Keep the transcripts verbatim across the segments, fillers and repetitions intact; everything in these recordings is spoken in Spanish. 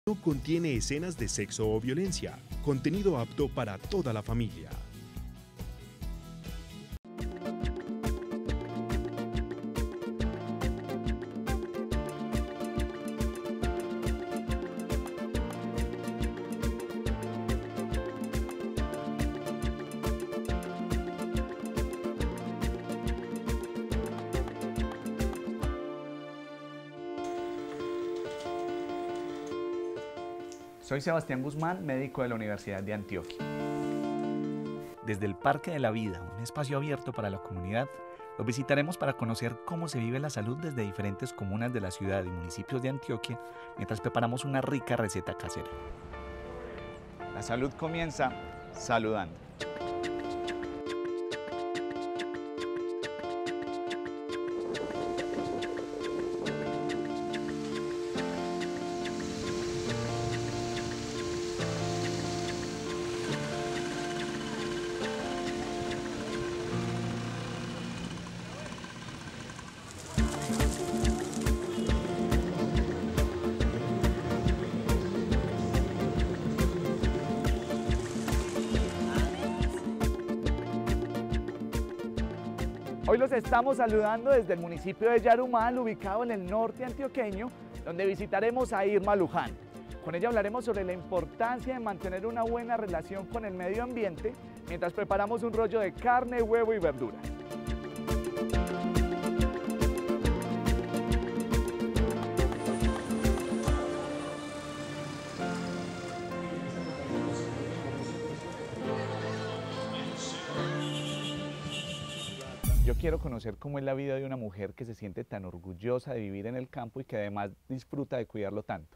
No contiene escenas de sexo o violencia. Contenido apto para toda la familia. Soy Sebastián Guzmán, médico de la Universidad de Antioquia. Desde el Parque de la Vida, un espacio abierto para la comunidad, los visitaremos para conocer cómo se vive la salud desde diferentes comunas de la ciudad y municipios de Antioquia, mientras preparamos una rica receta casera. La salud comienza saludando. Hoy los estamos saludando desde el municipio de Yarumal, ubicado en el norte antioqueño, donde visitaremos a Irma Luján. Con ella hablaremos sobre la importancia de mantener una buena relación con el medio ambiente mientras preparamos un rollo de carne, huevo y verdura. Yo quiero conocer cómo es la vida de una mujer que se siente tan orgullosa de vivir en el campo y que además disfruta de cuidarlo tanto.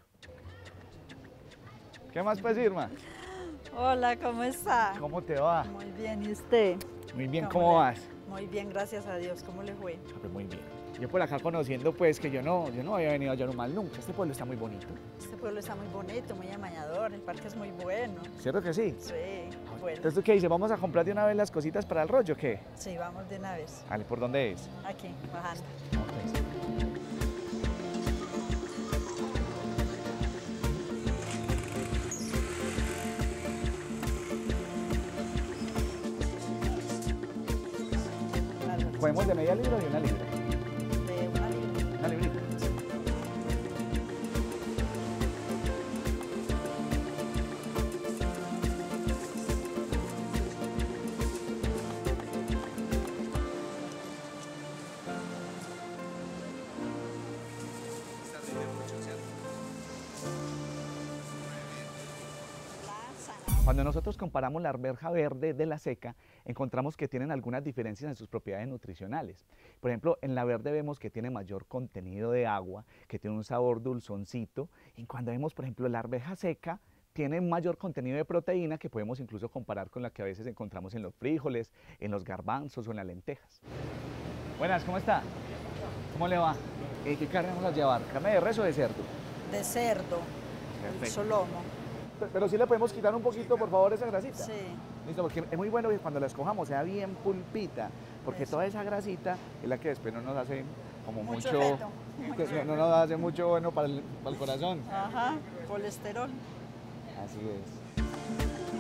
¿Qué más pues, Irma? Hola, ¿cómo está? ¿Cómo te va? Muy bien, ¿y usted? Muy bien, ¿Cómo ¿cómo le- vas? Muy bien, gracias a Dios. ¿Cómo le fue? Pues muy bien. Yo por acá conociendo pues que yo no, yo no había venido a Yarumal nunca. Este pueblo está muy bonito. Este pueblo está muy bonito, muy amañador, el parque es muy bueno. ¿Cierto que sí? Sí, bueno. Entonces, ¿tú qué dices? ¿Vamos a comprar de una vez las cositas para el rollo o qué? Sí, vamos de una vez. Vale, ¿por dónde es? Aquí, bajando. ¿Podemos de media libra o de una libra? De una libra. Una librita. Cuando nosotros comparamos la arveja verde de la seca, encontramos que tienen algunas diferencias en sus propiedades nutricionales. Por ejemplo, en la verde vemos que tiene mayor contenido de agua, que tiene un sabor dulzoncito, y cuando vemos, por ejemplo, la arveja seca, tiene mayor contenido de proteína que podemos incluso comparar con la que a veces encontramos en los frijoles, en los garbanzos o en las lentejas. Buenas, ¿cómo está? ¿Cómo le va? Eh, ¿Qué carne vamos a llevar? ¿Carne de res o de cerdo? De cerdo, el Perfecto. solomo. Pero sí le podemos quitar un poquito, por favor, esa grasita. Sí. Listo, porque es muy bueno que cuando la escojamos sea bien pulpita, porque Eso. toda esa grasita es la que después no nos hace como Mucho mucho, efecto. que no nos hace mucho bueno para el, para el corazón. Ajá, colesterol. Así es.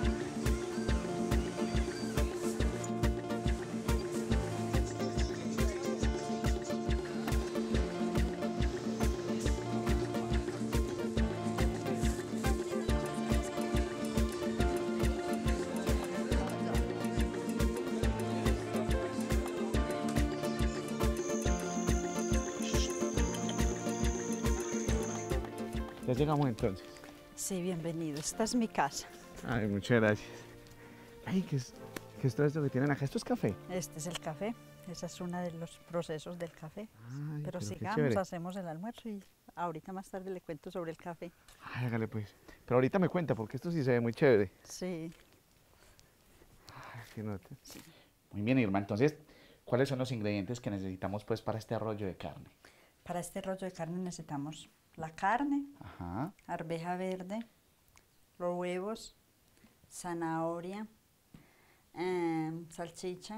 Ya llegamos entonces. Sí, bienvenido. Esta es mi casa. Ay, muchas gracias. Ay, ¿qué es, qué es todo esto que tienen acá? ¿Esto es café? Este es el café. Ese es uno de los procesos del café. Ay, pero qué sigamos, chévere. hacemos el almuerzo y ahorita más tarde le cuento sobre el café. Ay, hágale pues. Pero ahorita me cuenta, porque esto sí se ve muy chévere. Sí. Ay, qué nota. Muy bien, Irma. Entonces, ¿cuáles son los ingredientes que necesitamos pues para este rollo de carne? Para este rollo de carne necesitamos la carne, Ajá. arveja verde, los huevos, zanahoria, eh, salchicha,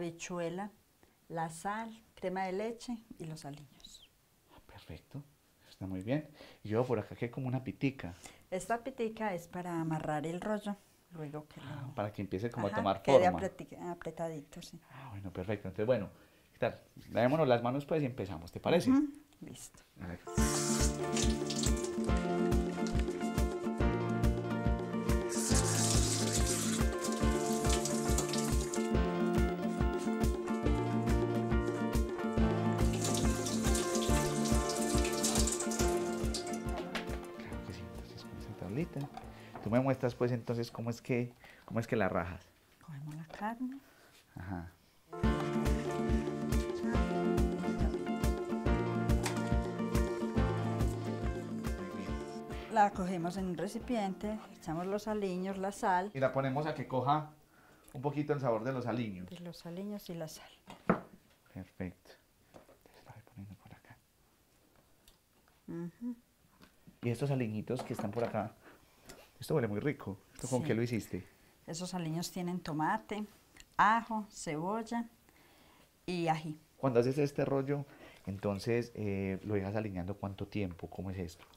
habichuela, la sal, crema de leche y los aliños. Perfecto. Está muy bien. Y yo por acá que como una pitica, Esta pitica es para amarrar el rollo, luego que lo... para que empiece como Ajá, a tomar quede forma. apreti- apretadito, sí. Ah, bueno, perfecto. Entonces, bueno, ¿qué tal? Lavémonos las manos pues y empezamos, ¿te parece? Ujú, listo. A ver. Claro que sí, entonces con esa tablita. Tú me muestras pues entonces cómo es que, cómo es que la rajas. Cogemos la carne. Ajá. Muy bien. La cogemos en un recipiente, echamos los aliños, la sal, Y la ponemos a que coja un poquito el sabor de los aliños. de los aliños y la sal. Perfecto. Entonces la voy poniendo por acá. Ujú. Y estos aliñitos que están por acá, esto huele muy rico. ¿Esto con Sí. qué lo hiciste? Esos aliños tienen tomate, ajo, cebolla y ají. Cuando haces este rollo, entonces eh, lo dejas aliñando ¿cuánto tiempo? ¿Cómo es esto?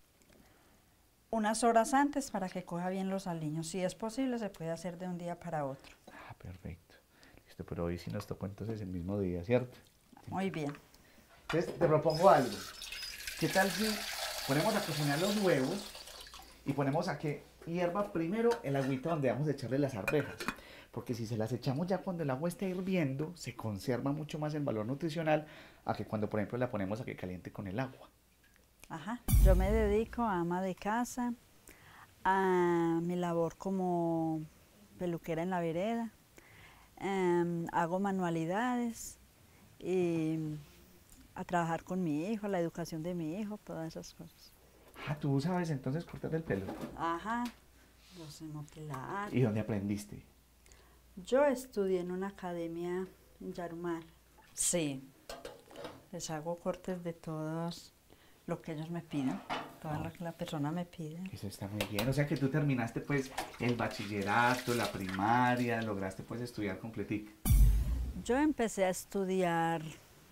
Unas horas antes para que coja bien los aliños. Si es posible, se puede hacer de un día para otro. Ah, perfecto. Listo, pero hoy sí nos tocó entonces el mismo día, ¿cierto? Muy bien. Entonces te propongo algo. ¿Qué tal si ponemos a cocinar los huevos y ponemos a que hierva primero el agüita donde vamos a echarle las arvejas? Porque si se las echamos ya cuando el agua está hirviendo, se conserva mucho más el valor nutricional a que cuando, por ejemplo, la ponemos a que caliente con el agua. Ajá. Yo me dedico a ama de casa, a mi labor como peluquera en la vereda, em, hago manualidades y a trabajar con mi hijo, la educación de mi hijo, todas esas cosas. Ah, tú sabes entonces cortar el pelo. Ajá. Yo sé modelar. ¿Y dónde aprendiste? Yo estudié en una academia en Yarumal. Sí. Les hago cortes de todos lo que ellos me piden, todo lo que la persona me pide. Eso está muy bien. O sea que tú terminaste pues el bachillerato, la primaria, lograste pues estudiar completico. Yo empecé a estudiar,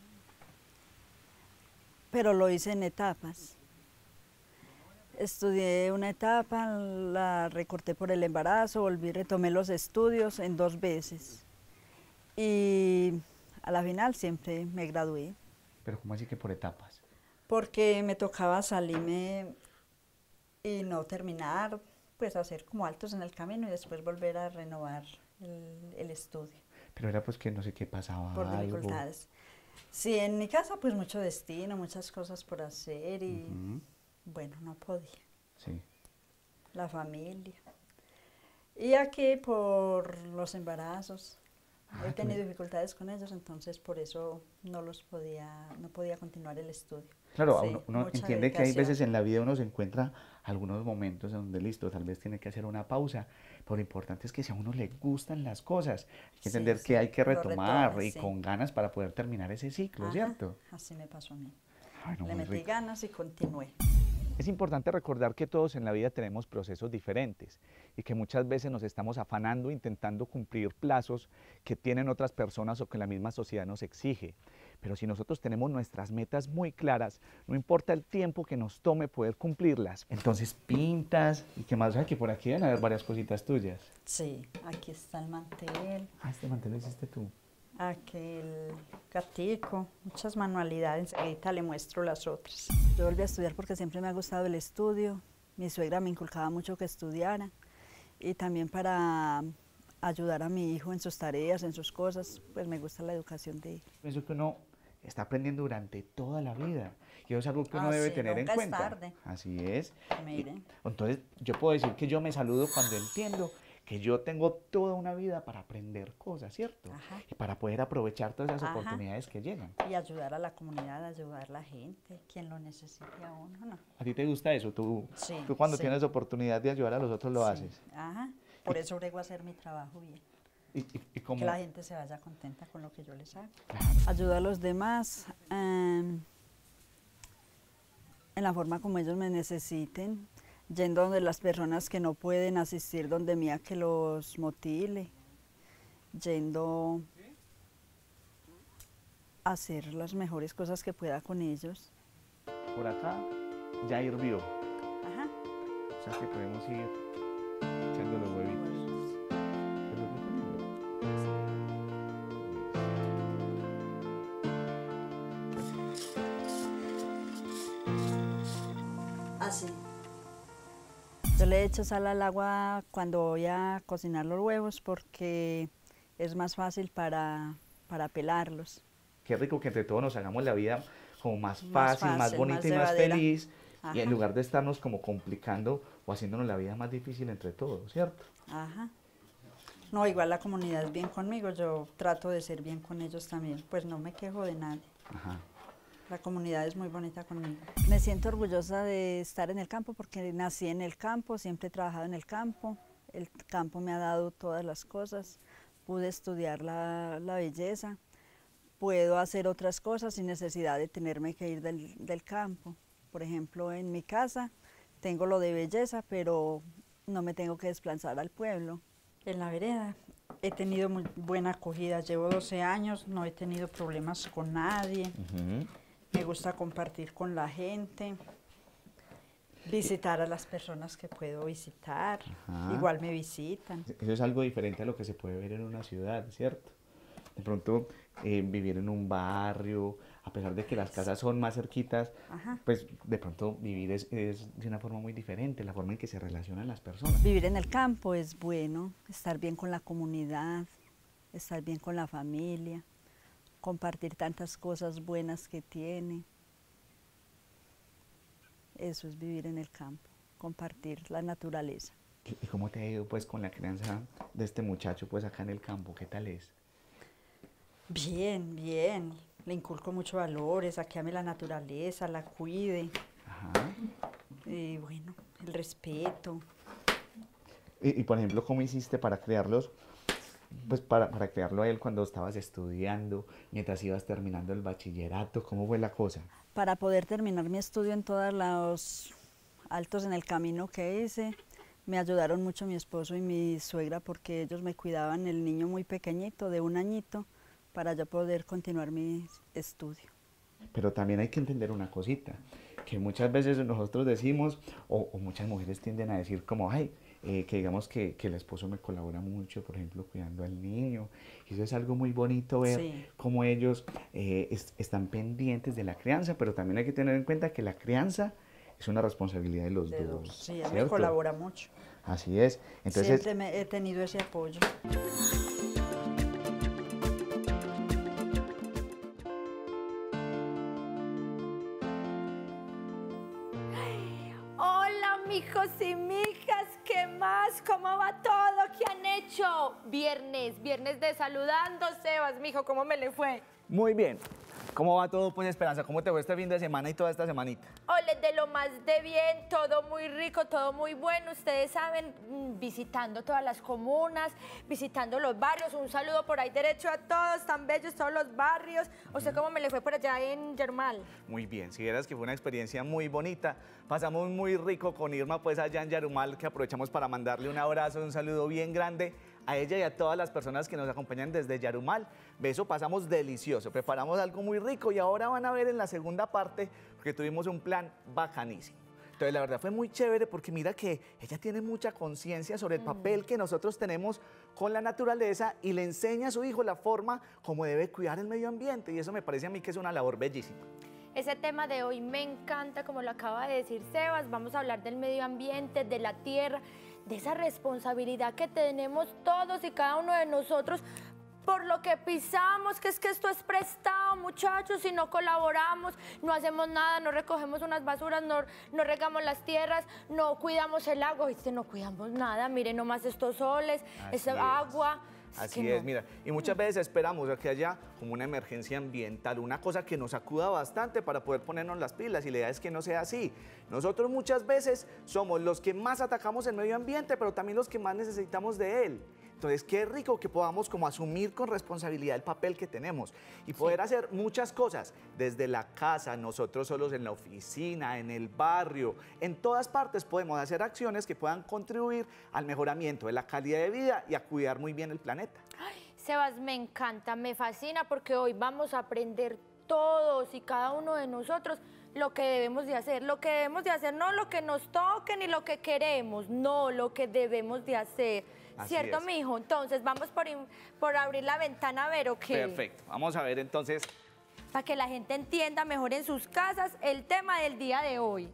pero lo hice en etapas. Estudié una etapa, la recorté por el embarazo, volví, retomé los estudios en dos veces. Y a la final siempre me gradué, Pero ¿cómo así que por etapas? porque me tocaba salirme y no terminar, pues hacer como altos en el camino y después volver a renovar el, el estudio Pero era pues que no sé qué pasaba por algo. dificultades. Sí, en mi casa pues mucho destino, muchas cosas por hacer y Ujú, bueno, no podía. sí. La familia. Y aquí por los embarazos. Ah, He tú- tenido dificultades con ellos, entonces por eso no los podía, no podía continuar el estudio. Claro, a Sí, uno, uno mucha entiende que hay dedicación. veces en la vida uno se encuentra algunos momentos en donde listo, tal vez tiene que hacer una pausa, pero lo importante es que si a uno le gustan las cosas, hay que Sí, entender sí, que hay que lo retomar retome, y sí. con ganas para poder terminar ese ciclo, Ajá, ¿cierto? así me pasó a mí. Bueno, Le muy metí rico. ganas y continué. Es importante recordar que todos en la vida tenemos procesos diferentes y que muchas veces nos estamos afanando intentando cumplir plazos que tienen otras personas o que la misma sociedad nos exige. Pero si nosotros tenemos nuestras metas muy claras, no importa el tiempo que nos tome poder cumplirlas. Entonces pintas y qué más, o sea, que por aquí deben haber varias cositas tuyas. Sí, aquí está el mantel, Ah, este mantel lo hiciste tú. aquí el gatico, muchas manualidades. Ahorita le muestro las otras. Yo volví a estudiar porque siempre me ha gustado el estudio. Mi suegra me inculcaba mucho que estudiara y también para ayudar a mi hijo en sus tareas, en sus cosas, pues me gusta la educación de él. Pienso que uno está aprendiendo durante toda la vida y eso es algo que uno Ah, debe sí, tener en nunca es cuenta. tarde. Así es. Y Miren. entonces yo puedo decir que yo me saludo cuando entiendo que yo tengo toda una vida para aprender cosas, ¿cierto? Ajá. Y para poder aprovechar todas esas Ajá. oportunidades que llegan. Y ayudar a la comunidad, ayudar a la gente, quien lo necesite a uno, ¿no? ¿A ti te gusta eso? ¿Tú, Sí, tú cuando sí. tienes oportunidad de ayudar a los otros lo Sí, haces? Ajá. Por eso brego a hacer mi trabajo bien. Y, y, y como, Que la gente se vaya contenta con lo que yo les hago. Claro. Ayudo a los demás em, en la forma como ellos me necesiten, yendo donde las personas que no pueden asistir donde mía que los motile, yendo a hacer las mejores cosas que pueda con ellos. por acá ya hirvió. Ajá. O sea que podemos ir echando los huevitos. ¿Se los voy poniendo? Así. Yo le echo sal al agua cuando voy a cocinar los huevos porque es más fácil para, para pelarlos. Qué rico que entre todos nos hagamos la vida como más Más fácil, más fácil, bonita más y más llevadera. feliz. Y en Ajá. lugar de estarnos como complicando o haciéndonos la vida más difícil entre todos, ¿cierto? Ajá. No, igual la comunidad es bien conmigo, yo trato de ser bien con ellos también, pues no me quejo de nadie. Ajá. La comunidad es muy bonita conmigo. Me siento orgullosa de estar en el campo porque nací en el campo, siempre he trabajado en el campo. El campo me ha dado todas las cosas. Pude estudiar la, la belleza. Puedo hacer otras cosas sin necesidad de tenerme que ir del, del campo. Por ejemplo, en mi casa tengo lo de belleza, pero no me tengo que desplazar al pueblo. En la vereda he tenido muy buena acogida. Llevo doce años, no he tenido problemas con nadie. Uh-huh. Me gusta compartir con la gente, visitar a las personas que puedo visitar, Ajá. igual me visitan. Eso es algo diferente a lo que se puede ver en una ciudad, ¿cierto? De pronto eh, vivir en un barrio, a pesar de que las casas son más cerquitas, Ajá. pues de pronto vivir es, es de una forma muy diferente, la forma en que se relacionan las personas. Vivir en el campo es bueno, estar bien con la comunidad, estar bien con la familia, compartir tantas cosas buenas que tiene. Eso es vivir en el campo, compartir la naturaleza. ¿Y cómo te ha ido pues con la crianza de este muchacho pues acá en el campo? ¿Qué tal es? Bien, bien. Le inculco muchos valores, a que ame la naturaleza, la cuide. Ajá. Y bueno, el respeto. Y, y por ejemplo, ¿cómo hiciste para criarlos? Pues para, para criarlo a él cuando estabas estudiando, mientras ibas terminando el bachillerato, ¿cómo fue la cosa? Para poder terminar mi estudio en todos los altos en el camino que hice, me ayudaron mucho mi esposo y mi suegra porque ellos me cuidaban el niño muy pequeñito, de un añito, para yo poder continuar mi estudio. Pero también hay que entender una cosita, que muchas veces nosotros decimos, o, o muchas mujeres tienden a decir como, ay, eh, que digamos que, que el esposo me colabora mucho, por ejemplo, cuidando al niño. Y eso es algo muy bonito ver Sí. cómo ellos eh, es, están pendientes de la crianza, pero también hay que tener en cuenta que la crianza es una responsabilidad de los De dos. dos. Sí, ella me ¿cierto? colabora mucho. Así es. Entonces, Siempre me he tenido ese apoyo. Hola, mijos y mijas, ¿qué más? ¿Cómo va todo? ¿Qué han hecho? Viernes, viernes de saludando, Sebas, mijo, ¿cómo me le fue? muy bien. ¿Cómo va todo, pues, Esperanza? ¿Cómo te fue este fin de semana y toda esta semanita? Ole, de lo más de bien, todo muy rico, todo muy bueno. Ustedes saben, mm, visitando todas las comunas, visitando los barrios. Un saludo por ahí derecho a todos, tan bellos todos los barrios. ¿O sea, cómo me le fue por allá en Yermal? Muy bien, si vieras que fue una experiencia muy bonita. Pasamos muy rico con Irma, pues allá en Yarumal, que aprovechamos para mandarle un abrazo, un saludo bien grande a ella y a todas las personas que nos acompañan desde Yarumal. Beso, pasamos delicioso, preparamos algo muy rico y ahora van a ver en la segunda parte, porque tuvimos un plan bacanísimo. Entonces, la verdad fue muy chévere porque mira que ella tiene mucha conciencia sobre el papel que nosotros tenemos con la naturaleza y le enseña a su hijo la forma como debe cuidar el medio ambiente y eso me parece a mí que es una labor bellísima. Ese tema de hoy me encanta, como lo acaba de decir Sebas. Vamos a hablar del medio ambiente, de la tierra, de esa responsabilidad que tenemos todos y cada uno de nosotros por lo que pisamos, que es que esto es prestado, muchachos, si no colaboramos, no hacemos nada, no recogemos unas basuras, no, no regamos las tierras, no cuidamos el agua, ¿viste? No cuidamos nada, miren nomás estos soles, Así esa es. agua. Así que es, no. mira, y muchas veces esperamos a que haya como una emergencia ambiental, una cosa que nos acuda bastante para poder ponernos las pilas y la idea es que no sea así. Nosotros muchas veces somos los que más atacamos el medio ambiente, pero también los que más necesitamos de él. Entonces, qué rico que podamos como asumir con responsabilidad el papel que tenemos y poder sí. hacer muchas cosas, desde la casa, nosotros solos en la oficina, en el barrio, en todas partes podemos hacer acciones que puedan contribuir al mejoramiento de la calidad de vida y a cuidar muy bien el planeta. Ay, Sebas, me encanta, me fascina porque hoy vamos a aprender todos y cada uno de nosotros lo que debemos de hacer, lo que debemos de hacer, no lo que nos toque ni lo que queremos, no, lo que debemos de hacer. Así ¿Cierto, es. mijo? Entonces, vamos por, por abrir la ventana a ver, ¿o qué? Perfecto. Vamos a ver entonces. Para que la gente entienda mejor en sus casas el tema del día de hoy.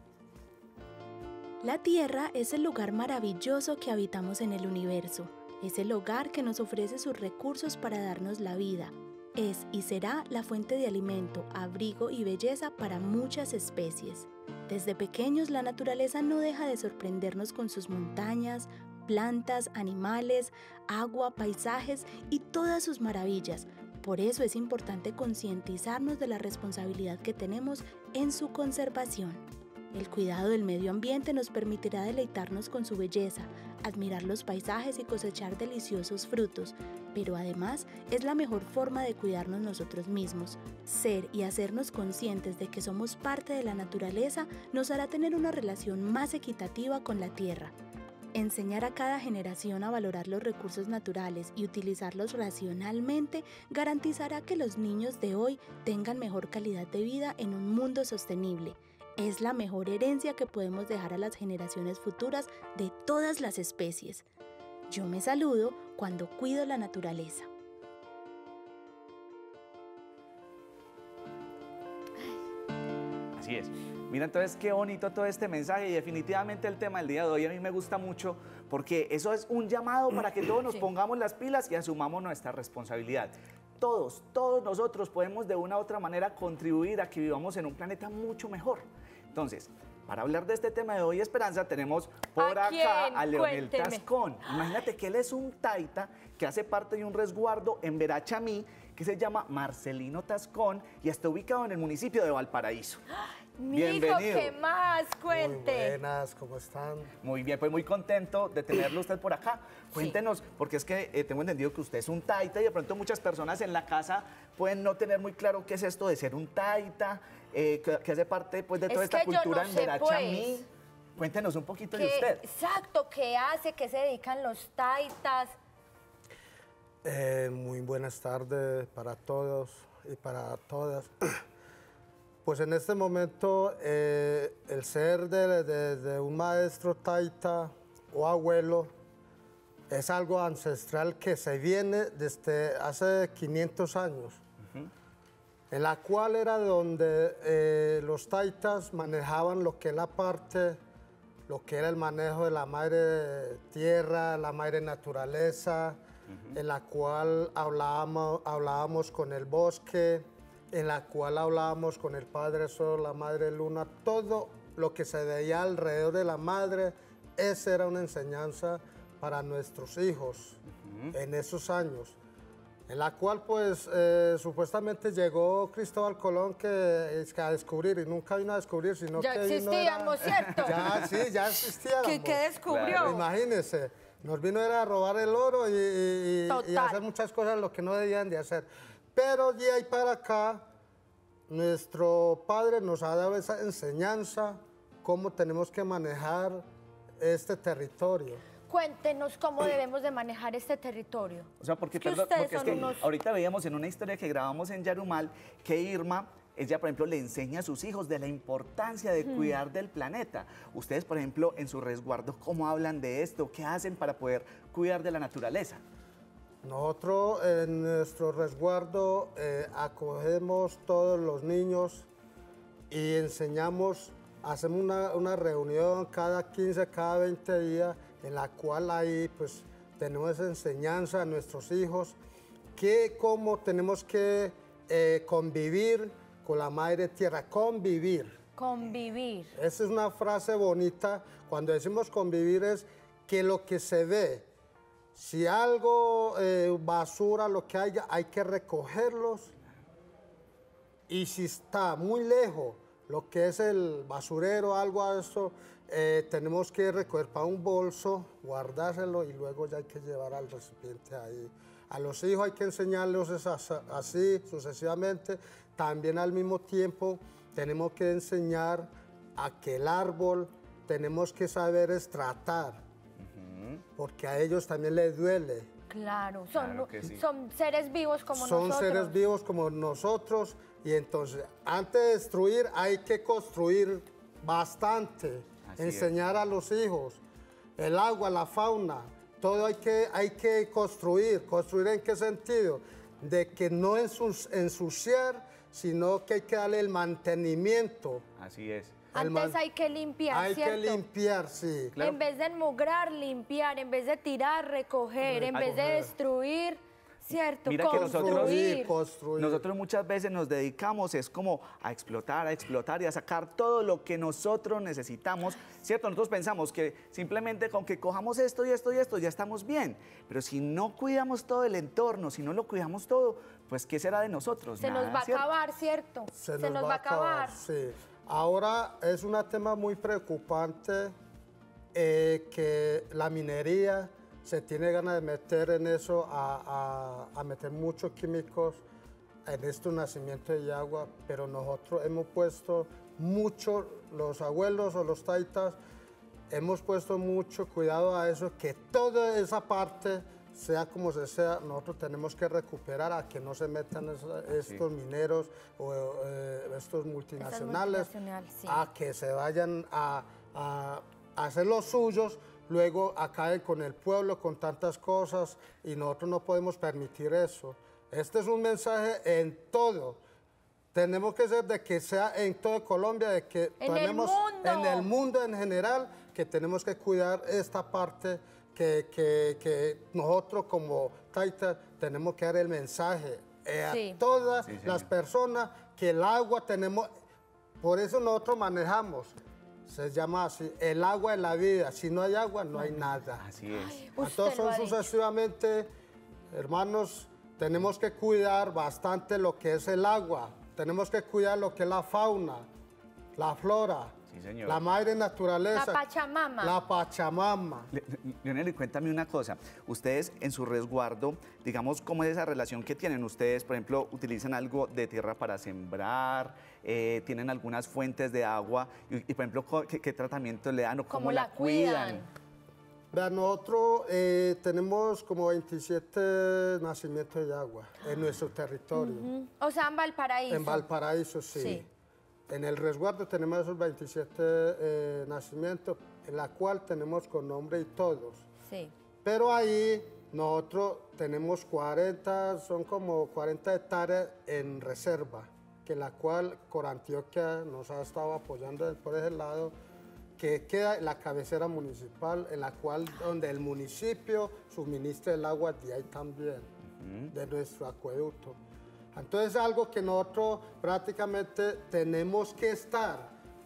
La Tierra es el lugar maravilloso que habitamos en el universo. Es el hogar que nos ofrece sus recursos para darnos la vida. Es y será la fuente de alimento, abrigo y belleza para muchas especies. Desde pequeños, la naturaleza no deja de sorprendernos con sus montañas, plantas, animales, agua, paisajes y todas sus maravillas. Por eso es importante concientizarnos de la responsabilidad que tenemos en su conservación. El cuidado del medio ambiente nos permitirá deleitarnos con su belleza, admirar los paisajes y cosechar deliciosos frutos, pero además es la mejor forma de cuidarnos nosotros mismos. Ser y hacernos conscientes de que somos parte de la naturaleza nos hará tener una relación más equitativa con la tierra. Enseñar a cada generación a valorar los recursos naturales y utilizarlos racionalmente garantizará que los niños de hoy tengan mejor calidad de vida en un mundo sostenible. Es la mejor herencia que podemos dejar a las generaciones futuras de todas las especies. Yo me saludo cuando cuido la naturaleza. Así es. Mira entonces qué bonito todo este mensaje y definitivamente el tema del día de hoy a mí me gusta mucho porque eso es un llamado para que todos nos Sí. pongamos las pilas y asumamos nuestra responsabilidad. Todos, todos nosotros podemos de una u otra manera contribuir a que vivamos en un planeta mucho mejor. Entonces, para hablar de este tema de hoy, Esperanza, tenemos por ¿A acá quién? a Leonel Cuénteme. Tascón. Imagínate que él es un taita que hace parte de un resguardo en Verachamí que se llama Marcelino Tascón y está ubicado en el municipio de Valparaíso. Mijo, Bienvenido. ¿qué más? Cuente. Muy buenas, ¿cómo están? Muy bien, pues muy contento de tenerlo usted por acá. Cuéntenos, porque es que eh, tengo entendido que usted es un taita y de pronto muchas personas en la casa pueden no tener muy claro qué es esto de ser un taita, eh, que, que hace parte pues, de toda Es esta que yo no cultura en sé, Verachamí. pues. Cuéntenos un poquito de ¿Qué- usted. Exacto, ¿qué hace? ¿Qué se dedican los taitas? Eh, muy buenas tardes para todos y para todas. Pues en este momento eh, el ser de, de- de un maestro taita o abuelo es algo ancestral que se viene desde hace quinientos años, en la cual era donde eh, los taitas manejaban lo que es la parte, lo que era el manejo de la madre tierra, la madre naturaleza, en la cual hablábamos, hablábamos con el bosque, en la cual hablábamos con el Padre Sol, la Madre Luna, todo lo que se veía alrededor de la madre, esa era una enseñanza para nuestros hijos en esos años, en la cual pues eh, supuestamente llegó Cristóbal Colón que, es que a descubrir, y nunca vino a descubrir, sino Ya que vino existíamos, era- ¿cierto? Ya, sí, ya existíamos. ¿Qué, qué descubrió? Claro. Imagínense, nos vino era a robar el oro y, y- y Total. hacer muchas cosas lo que no debían de hacer. Pero de ahí para acá, nuestro padre nos ha dado esa enseñanza, cómo tenemos que manejar este territorio. Cuéntenos cómo debemos de manejar este territorio. O sea, porque, Es que perdón, ustedes porque es son que unos- ahorita veíamos en una historia que grabamos en Yarumal que Irma, ella, por ejemplo, le enseña a sus hijos de la importancia de cuidar del planeta. Ustedes, por ejemplo, en su resguardo, ¿cómo hablan de esto? ¿Qué hacen para poder cuidar de la naturaleza? Nosotros en nuestro resguardo eh, acogemos todos los niños y enseñamos, hacemos una, una reunión cada quince, cada veinte días, en la cual ahí pues tenemos esa enseñanza a nuestros hijos, que cómo tenemos que eh, convivir con la madre tierra, convivir. Convivir. Esa es una frase bonita. Cuando decimos convivir es que lo que se ve, si algo, eh, basura, lo que haya, hay que recogerlos. Y si está muy lejos, lo que es el basurero, algo a eso, eh, tenemos que recoger para un bolso, guardárselo y luego ya hay que llevar al recipiente ahí. A los hijos hay que enseñarles esa- así sucesivamente. También al mismo tiempo tenemos que enseñar a que el árbol tenemos que saber es tratar, porque a ellos también les duele. Claro, son, Claro que sí. son seres vivos como Son nosotros. seres vivos como nosotros Y entonces, antes de destruir, hay que construir bastante, Así enseñar es. a los hijos, el agua, la fauna, todo hay que, hay que construir. ¿Construir en qué sentido? De que no ensuciar, sino que hay que darle el mantenimiento. Así es. Antes man... hay que limpiar, Hay ¿cierto? que limpiar, sí. Claro. En vez de enmugrar, limpiar, en vez de tirar, recoger, en vez de Recoger. destruir, ¿cierto? Mira que nosotros, Construir. construir. nosotros muchas veces nos dedicamos es como a explotar, a explotar y a sacar todo lo que nosotros necesitamos, ¿cierto? Nosotros pensamos que simplemente con que cojamos esto y esto y esto ya estamos bien, pero si no cuidamos todo el entorno, si no lo cuidamos todo, pues ¿qué será de nosotros? Se Nada, nos va a ¿cierto? acabar, ¿cierto? Se, Se nos va a acabar. Sí. Ahora es un tema muy preocupante eh, que la minería se tiene ganas de meter en eso, a, a, a meter muchos químicos en estos nacimientos de agua, pero nosotros hemos puesto mucho, los abuelos o los taitas, hemos puesto mucho cuidado a eso, que toda esa parte, sea como se sea, nosotros tenemos que recuperar a que no se metan esos, estos sí. mineros o eh, estos multinacionales, multinacional, sí. a que se vayan a, a, a hacer los suyos, luego acaben con el pueblo, con tantas cosas, y nosotros no podemos permitir eso. Este es un mensaje en todo. Tenemos que ser de que sea en toda Colombia, de que en tenemos el mundo. en el mundo en general, que tenemos que cuidar esta parte. Que, que, que nosotros como Taita tenemos que dar el mensaje eh, sí. a todas sí, las personas que el agua tenemos, por eso nosotros manejamos, se llama así, el agua es la vida, si no hay agua no hay nada. Así es. Ay, Entonces son sucesivamente, hermanos, tenemos que cuidar bastante lo que es el agua, tenemos que cuidar lo que es la fauna, la flora. Sí, señor. La madre naturaleza. La Pachamama. La Pachamama. Leonel, y cuéntame una cosa. Ustedes en su resguardo, digamos, ¿cómo es esa relación que tienen? Ustedes, por ejemplo, utilizan algo de tierra para sembrar, eh, tienen algunas fuentes de agua y, y por ejemplo, ¿qué, qué tratamiento le dan o cómo, ¿Cómo la cuidan? Vean, nosotros eh, tenemos como veintisiete nacimientos de agua en nuestro territorio. Uh-huh. O sea, en Valparaíso. En Valparaíso, sí. sí. En el resguardo tenemos esos veintisiete eh, nacimientos, en la cual tenemos con nombre y todos. Sí. Pero ahí nosotros tenemos cuarenta, son como cuarenta hectáreas en reserva, que la cual Corantioquia nos ha estado apoyando por ese lado, que queda en la cabecera municipal, en la cual donde el municipio suministra el agua de ahí también, uh-huh. de nuestro acueducto. Entonces es algo que nosotros prácticamente tenemos que estar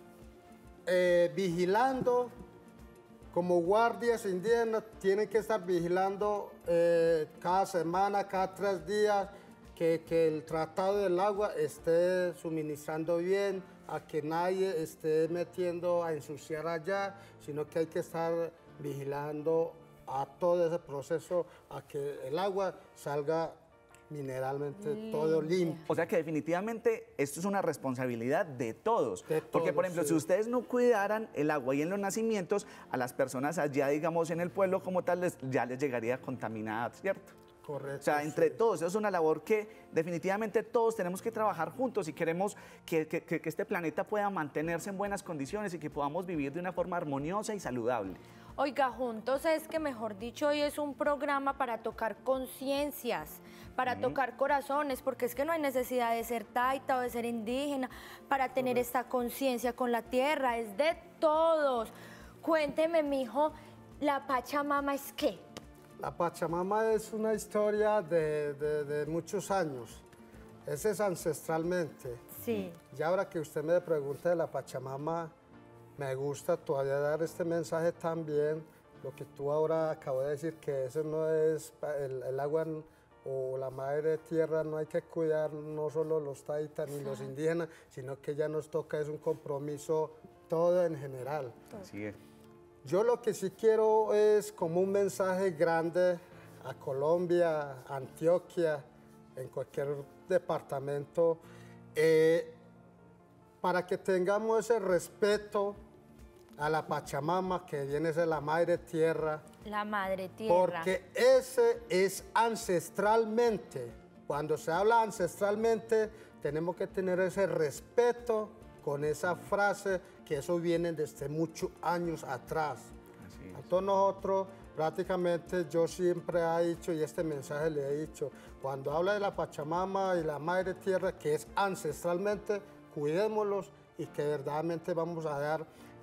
eh, vigilando, como guardias indígenas, tienen que estar vigilando eh, cada semana, cada tres días, que, que el tratado del agua esté suministrando bien, a que nadie esté metiendo a ensuciar allá, sino que hay que estar vigilando a todo ese proceso, a que el agua salga mineralmente mm. todo limpio. O sea que definitivamente esto es una responsabilidad de todos. De Porque, todos, por ejemplo, sí. si ustedes no cuidaran el agua y en los nacimientos, a las personas allá, digamos, en el pueblo como tal, les, ya les llegaría contaminada, ¿cierto? Correcto. O sea, entre sí. todos, eso es una labor que definitivamente todos tenemos que trabajar juntos si queremos que, que, que este planeta pueda mantenerse en buenas condiciones y que podamos vivir de una forma armoniosa y saludable. Oiga, juntos es que, mejor dicho, hoy es un programa para tocar conciencias, para uh-huh. tocar corazones, porque es que no hay necesidad de ser taita o de ser indígena para tener uh-huh. esta conciencia con la tierra, es de todos. Cuénteme, mijo, ¿la Pachamama es qué? La Pachamama es una historia de, de, de muchos años. Ese es ancestralmente. Sí. Y ahora que usted me pregunta de la Pachamama, me gusta todavía dar este mensaje también, lo que tú ahora acabo de decir, que eso no es el, el agua o la madre tierra, no hay que cuidar no solo los taitas ni los indígenas, sino que ya nos toca, es un compromiso todo en general. Así es. Yo lo que sí quiero es como un mensaje grande a Colombia, a Antioquia, en cualquier departamento, eh, para que tengamos ese respeto a la Pachamama, que viene de la madre tierra. La madre tierra. Porque ese es ancestralmente, cuando se habla ancestralmente, tenemos que tener ese respeto con esa frase, que eso viene desde muchos años atrás. Así es. Entonces nosotros, prácticamente yo siempre he dicho, y este mensaje le he dicho, cuando habla de la Pachamama y la Madre Tierra, que es ancestralmente, cuidémoslos y que verdaderamente vamos a dar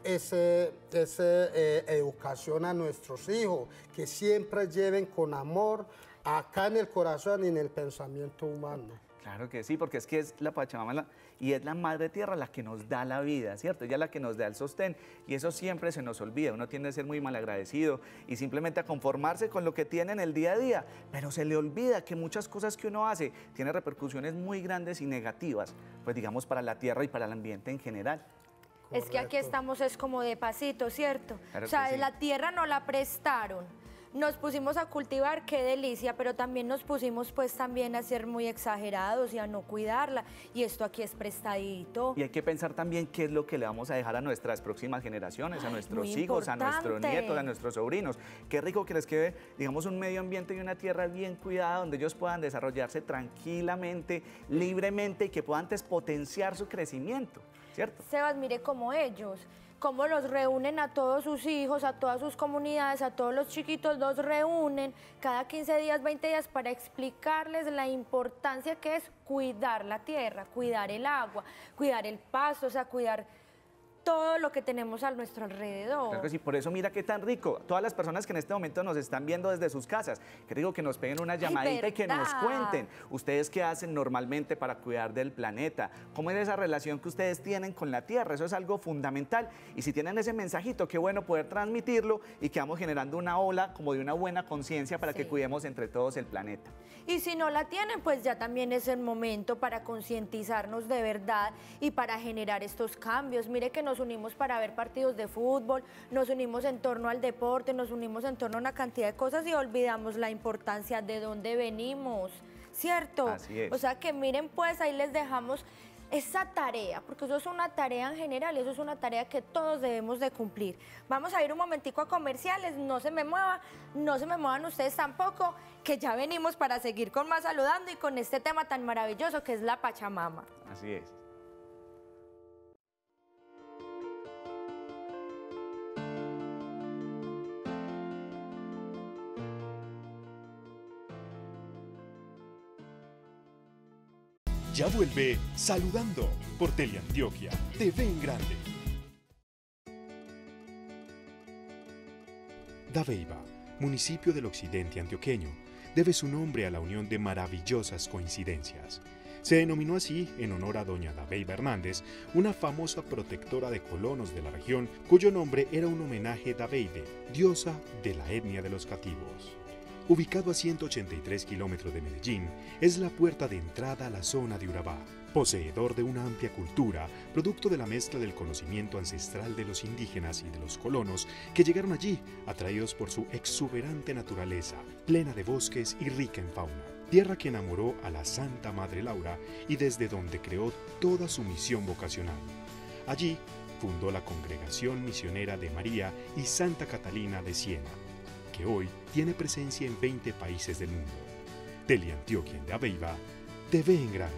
esa ese, eh, educación a nuestros hijos, que siempre lleven con amor acá en el corazón y en el pensamiento humano. Claro que sí, porque es que es la Pachamama la, y es la Madre Tierra la que nos da la vida, ¿cierto? Ella es la que nos da el sostén y eso siempre se nos olvida. Uno tiende a ser muy malagradecido y simplemente a conformarse con lo que tiene en el día a día, pero se le olvida que muchas cosas que uno hace tienen repercusiones muy grandes y negativas, pues digamos para la tierra y para el ambiente en general. Es que aquí estamos es como de pasito, ¿cierto? Claro o sea, que sí. La tierra no la prestaron. Nos pusimos a cultivar, qué delicia, pero también nos pusimos pues también a ser muy exagerados y a no cuidarla. Y esto aquí es prestadito. Y hay que pensar también qué es lo que le vamos a dejar a nuestras próximas generaciones, a Ay, nuestros muy hijos, a nuestros importante. nietos, a nuestros sobrinos. Qué rico que les quede, digamos, un medio ambiente y una tierra bien cuidada donde ellos puedan desarrollarse tranquilamente, libremente y que puedan potenciar su crecimiento, ¿cierto? Sebas, mire cómo ellos, cómo los reúnen a todos sus hijos, a todas sus comunidades, a todos los chiquitos, los reúnen cada quince días, veinte días para explicarles la importancia que es cuidar la tierra, cuidar el agua, cuidar el pasto, o sea, cuidar todo lo que tenemos a nuestro alrededor. Claro que sí, por eso mira qué tan rico. Todas las personas que en este momento nos están viendo desde sus casas, que digo que nos peguen una llamadita y que nos cuenten ustedes qué hacen normalmente para cuidar del planeta, cómo es esa relación que ustedes tienen con la tierra, eso es algo fundamental. Y si tienen ese mensajito, qué bueno poder transmitirlo y que vamos generando una ola como de una buena conciencia para Sí. que cuidemos entre todos el planeta. Y si no la tienen, pues ya también es el momento para concientizarnos de verdad y para generar estos cambios. Mire que nos unimos para ver partidos de fútbol, nos unimos en torno al deporte, nos unimos en torno a una cantidad de cosas y olvidamos la importancia de dónde venimos, ¿cierto? Así es. O sea que miren, pues ahí les dejamos esa tarea, porque eso es una tarea en general y eso es una tarea que todos debemos de cumplir. Vamos a ir un momentico a comerciales, no se me mueva, no se me muevan ustedes tampoco, que ya venimos para seguir con más saludando y con este tema tan maravilloso que es la Pachamama. Así es. Ya vuelve Saludando por Teleantioquia, T V en Grande. Dabeiba, municipio del occidente antioqueño, debe su nombre a la unión de maravillosas coincidencias. Se denominó así en honor a doña Dabeiba Hernández, una famosa protectora de colonos de la región, cuyo nombre era un homenaje a Dabeibe, diosa de la etnia de los cativos. Ubicado a ciento ochenta y tres kilómetros de Medellín, es la puerta de entrada a la zona de Urabá, poseedor de una amplia cultura, producto de la mezcla del conocimiento ancestral de los indígenas y de los colonos que llegaron allí, atraídos por su exuberante naturaleza, plena de bosques y rica en fauna. Tierra que enamoró a la Santa Madre Laura y desde donde creó toda su misión vocacional. Allí fundó la Congregación Misionera de María y Santa Catalina de Siena, que hoy tiene presencia en veinte países del mundo. Teleantioquia en Dabeiba, T V en Grande.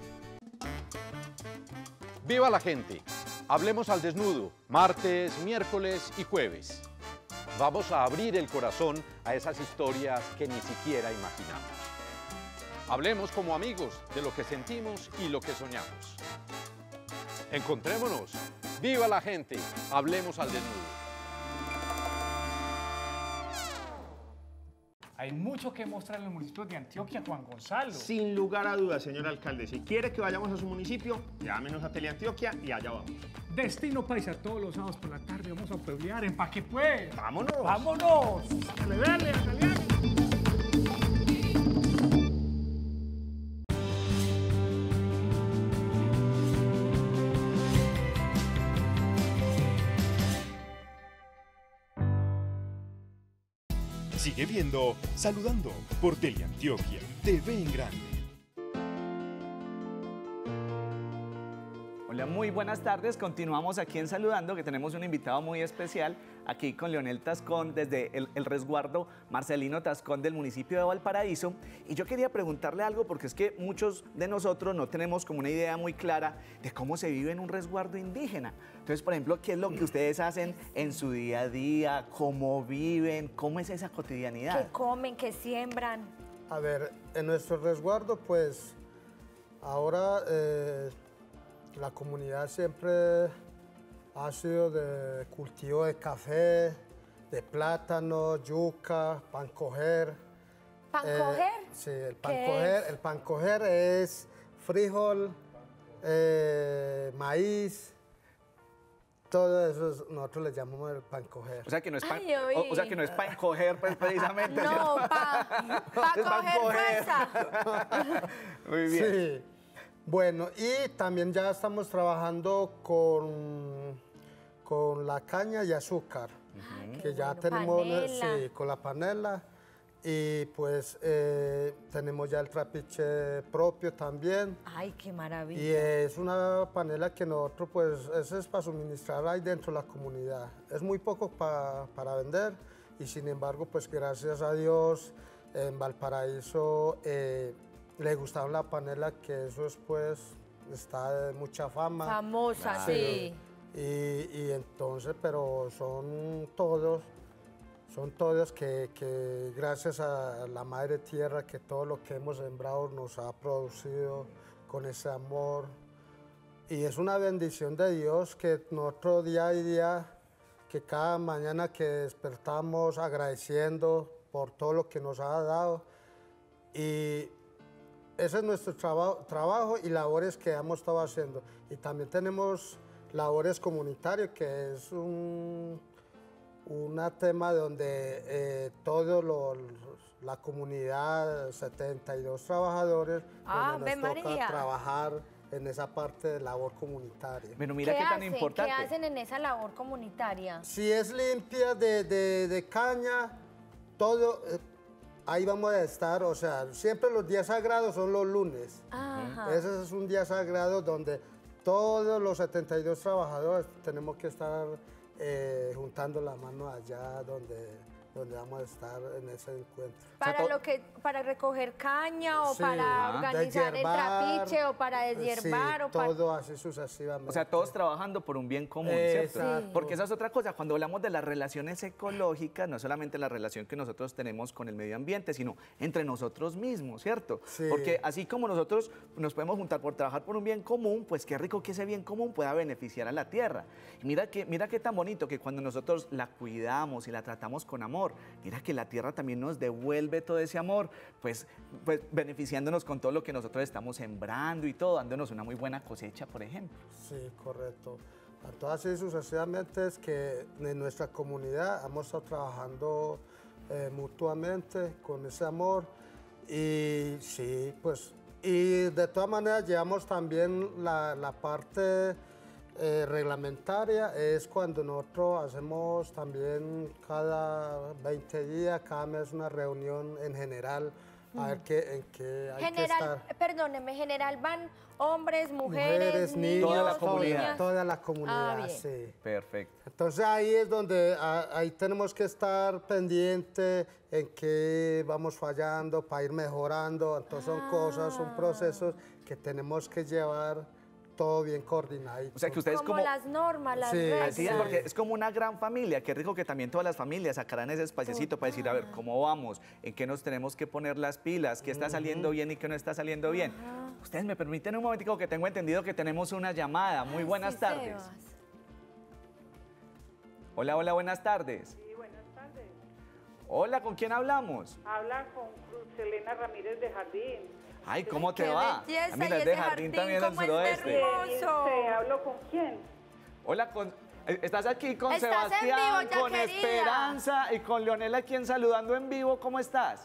¡Viva la gente! Hablemos al desnudo, martes, miércoles y jueves. Vamos a abrir el corazón a esas historias que ni siquiera imaginamos. Hablemos como amigos de lo que sentimos y lo que soñamos. Encontrémonos. ¡Viva la gente! Hablemos al desnudo. Hay mucho que mostrar en los municipios de Antioquia, Juan Gonzalo. Sin lugar a dudas, señor alcalde. Si quiere que vayamos a su municipio, llámenos a Teleantioquia y allá vamos. Destino Paisa, todos los sábados por la tarde vamos a pueblear en Pa' que pues. ¡Vámonos! ¡Vámonos! ¡Dale, dale, dale! Sigue viendo Saludando por Teleantioquia, T V en Grande. Hola, muy muy buenas tardes. Continuamos aquí en Saludando, que tenemos un invitado muy especial aquí con Leonel Tascón desde el, el resguardo Marcelino Tascón del municipio de Valparaíso. Y yo quería preguntarle algo porque es que muchos de nosotros no tenemos como una idea muy clara de cómo se vive en un resguardo indígena. Entonces, por ejemplo, ¿qué es lo que ustedes hacen en su día a día? ¿Cómo viven? ¿Cómo es esa cotidianidad? ¿Qué comen? ¿Qué siembran? A ver, en nuestro resguardo, pues, ahora eh, la comunidad siempre ha sido de cultivo de café, de plátano, yuca, pan coger. ¿Pan Eh, coger? Sí, el pan ¿Qué coger. es? El pan coger es frijol, eh, maíz, todo eso es- nosotros le llamamos el pan coger. O sea que no es pan, Ay, oí. o, o sea que no es pan coger, pues, precisamente. No, pa, pa Es pan coger coger. fuerza. Muy bien. Sí. Bueno, y también ya estamos trabajando con, con la caña y azúcar, que ya bueno. tenemos Panela. sí, con la panela. Y pues eh, tenemos ya el trapiche propio también. Ay, qué maravilla. Y es una panela que nosotros, pues, eso es para suministrar ahí dentro de la comunidad. Es muy poco pa- para vender y sin embargo, pues, gracias a Dios, en Valparaíso eh, le gustaba la panela, que eso es, pues, está de mucha fama. Famosa, sí. Y, y entonces, pero son todos, son todos que, que gracias a la Madre Tierra, que todo lo que hemos sembrado nos ha producido con ese amor. Y es una bendición de Dios que nosotros día a día, que cada mañana que despertamos agradeciendo por todo lo que nos ha dado. Y ese es nuestro trabajo, trabajo y labores que hemos estado haciendo. Y también tenemos labores comunitarias, que es un, un tema donde eh, todos los, la comunidad, setenta y dos trabajadores, Ah, donde nos Ave toca María. trabajar en esa parte de labor comunitaria. Bueno, mira ¿Qué qué tan hacen? importante. ¿Qué hacen en esa labor comunitaria? Si es limpia de, de- de caña, todo, eh, ahí vamos a estar, o sea, siempre los días sagrados son los lunes. Ajá. Ese es un día sagrado donde todos los setenta y dos trabajadores tenemos que estar eh, juntando la mano allá donde, donde vamos a estar en ese encuentro. Para to- lo que, para recoger caña o Sí, para ah, organizar el deshiervar, trapiche o para deshiervar sí, o para... todo así sucesivamente. O sea, todos trabajando por un bien común, ¿cierto? Exacto. Porque esa es otra cosa. Cuando hablamos de las relaciones ecológicas, no solamente la relación que nosotros tenemos con el medio ambiente, sino entre nosotros mismos, ¿cierto? Sí. Porque así como nosotros nos podemos juntar por trabajar por un bien común, pues qué rico que ese bien común pueda beneficiar a la tierra. Y mira que, mira qué tan bonito que cuando nosotros la cuidamos y la tratamos con amor, mira que la tierra también nos devuelve todo ese amor, pues, pues beneficiándonos con todo lo que nosotros estamos sembrando y todo, dándonos una muy buena cosecha, por ejemplo. Sí, correcto. Entonces, así sucesivamente es que en nuestra comunidad hemos estado trabajando eh, mutuamente con ese amor y sí, pues, y de todas maneras llevamos también la, la parte eh, reglamentaria, es cuando nosotros hacemos también cada veinte días, cada mes una reunión en general, a ver qué, en qué hay que General, estar. perdóneme, general van hombres, mujeres, niños, Toda la comunidad. niñas. Toda la comunidad, Ah, bien. sí. Perfecto. Entonces ahí es donde ah, ahí tenemos que estar pendiente en qué vamos fallando para ir mejorando. Entonces son cosas, son procesos que tenemos que llevar todo bien coordinado. O sea que ustedes Como como... las normas, las Sí, reglas. Así es, porque es como una gran familia. Qué rico que también todas las familias sacarán ese espaciocito para decir, a ver, ¿cómo vamos? ¿En qué nos tenemos que poner las pilas? ¿Qué está saliendo bien y qué no está saliendo bien? Ustedes me permiten un momentico que tengo entendido que tenemos una llamada. Muy Ay, buenas sí, tardes. Sebas. Hola, hola, buenas tardes. Sí, buenas tardes. Hola, ¿con quién hablamos? Habla con Cruz Elena Ramírez de Jardín. Ay, ¿cómo te Qué va? belleza, Ah, mira, y es de ese Jardín jardín, también del ¿cómo es de suroeste. hermoso? ¿Se hablo con quién? Hola, con, eh, estás aquí con Estás en Sebastián, vivo, ya con querida. Esperanza y con Leonel aquí en Saludando en Vivo. ¿Cómo estás?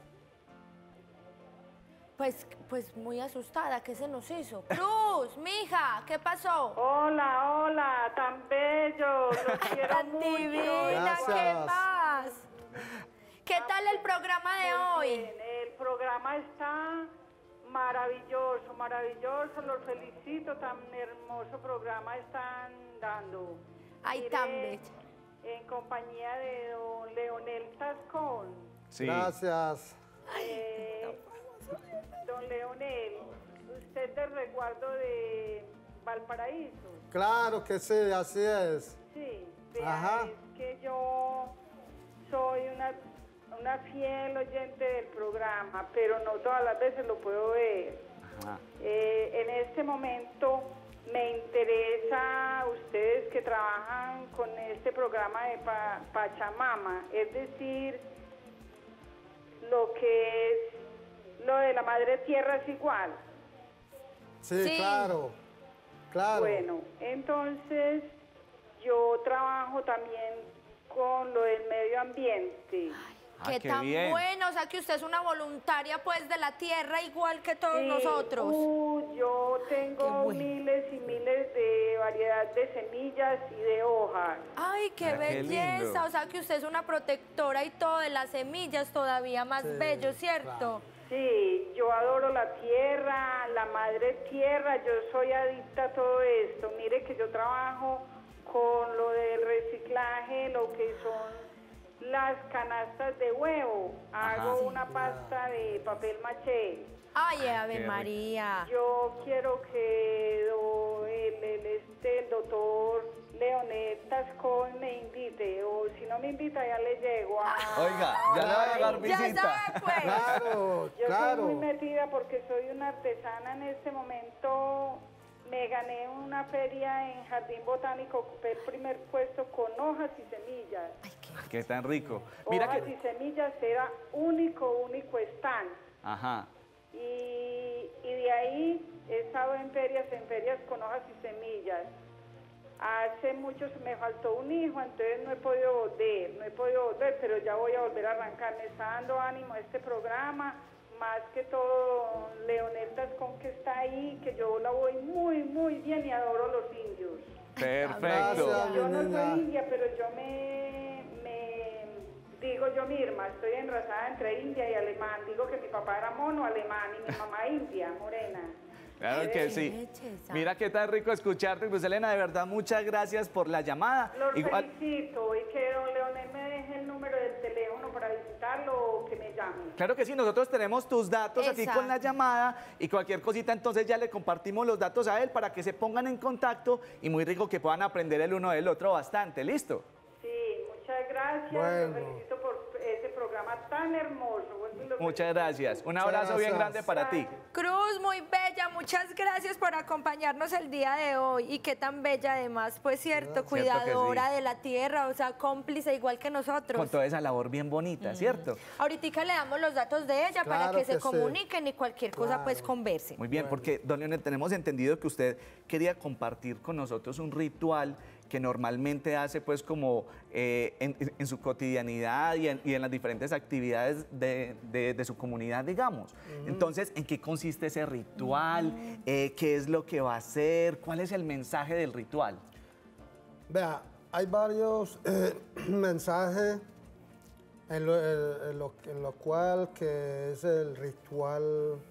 Pues, pues muy asustada, ¿qué se nos hizo? Cruz, mija, ¿qué pasó? Hola, hola, tan bello, los quiero Tan mucho. divina, ¿qué Gracias. más? ¿Qué tal el programa de Muy hoy? bien, el programa está Maravilloso, maravilloso, los felicito, tan hermoso programa están dando. Ay, Mire, tan bella. En compañía de don Leonel Tascón. Sí. Gracias. Eh, don Leonel, usted es del resguardo de Valparaíso. Claro que sí, así es. Sí, vea, Ajá. es que yo soy una, una fiel oyente del programa, pero no todas las veces lo puedo ver. Ajá. Eh, en este momento me interesa ustedes que trabajan con este programa de Pa- Pachamama, es decir, lo que es lo de la Madre Tierra es igual. Sí, Sí. claro, claro. Bueno, entonces yo trabajo también con lo del medio ambiente. Ah, Qué qué tan bien. bueno, o sea que usted es una voluntaria pues de la tierra igual que todos Sí, nosotros. uh, yo tengo Qué bueno. miles y miles de variedad de semillas y de hojas. Ay, qué Ah, qué belleza, lindo. o sea que usted es una protectora y todo de las semillas todavía más Sí, bello, ¿cierto? claro. Sí, yo adoro la tierra, la madre tierra, yo soy adicta a todo esto. Mire que yo trabajo con lo del reciclaje, lo que son las canastas de huevo. Hago Ajá. una pasta de papel maché. Ay, Ave Qué rico. María. Yo quiero que do- el, el, este, el doctor Leonel Tascón me invite, o si no me invita ya le llego a... Oiga, ya le va a llegar Ya visita. sabe, pues. Claro, Yo claro. soy muy metida porque soy una artesana en este momento. Me gané una feria en Jardín Botánico, ocupé el primer puesto con hojas y semillas. Qué tan rico. Mira Hojas que... y semillas era único, único stand. Ajá. Y, y de ahí he estado en ferias, en ferias con hojas y semillas. Hace mucho se me faltó un hijo, entonces no he podido volver, no he podido volver, pero ya voy a volver a arrancar. Me está dando ánimo este programa, más que todo Leonel Tascón que está ahí, que yo la voy muy, muy bien y adoro los indios. Perfecto. Gracias. Yo no niña. soy india, pero yo me, me digo yo misma, estoy enrazada entre india y alemán. Digo que mi papá era mono alemán y mi mamá india, morena. Claro que sí. belleza. Mira qué tan rico escucharte, pues Elena, de verdad, muchas gracias por la llamada. Los Igual, felicito y que don Leonel me deje el número del teléfono para visitarlo o que me llame. claro que sí, nosotros tenemos tus datos aquí con la Exacto. llamada y cualquier cosita, entonces ya le compartimos los datos a él para que se pongan en contacto y muy rico que puedan aprender el uno del otro bastante, ¿listo? Sí, muchas gracias. Bueno. Los felicito por ese programa tan hermoso. Vuelvo y lo Muchas felicito. gracias. Un abrazo bien gracias. grande para ti. Cruz, muy bella, muchas gracias por acompañarnos el día de hoy y qué tan bella además, pues cierto, que cuidadora sí. de la tierra, o sea, cómplice igual que nosotros. Con toda esa labor bien bonita, ¿cierto? Ahorita le damos los datos de ella para Claro que, se que sí. comuniquen y cualquier cosa pues Claro. conversen. Muy bien, porque don Leonel, tenemos entendido que usted quería compartir con nosotros un ritual que normalmente hace pues como eh, en, en su cotidianidad y en, y en las diferentes actividades de, de- de su comunidad, digamos. Entonces, ¿en qué consiste ese ritual? Eh, ¿Qué es lo que va a hacer? ¿Cuál es el mensaje del ritual? Vea, hay varios eh, mensajes en lo, en- en lo- en lo cual que es el ritual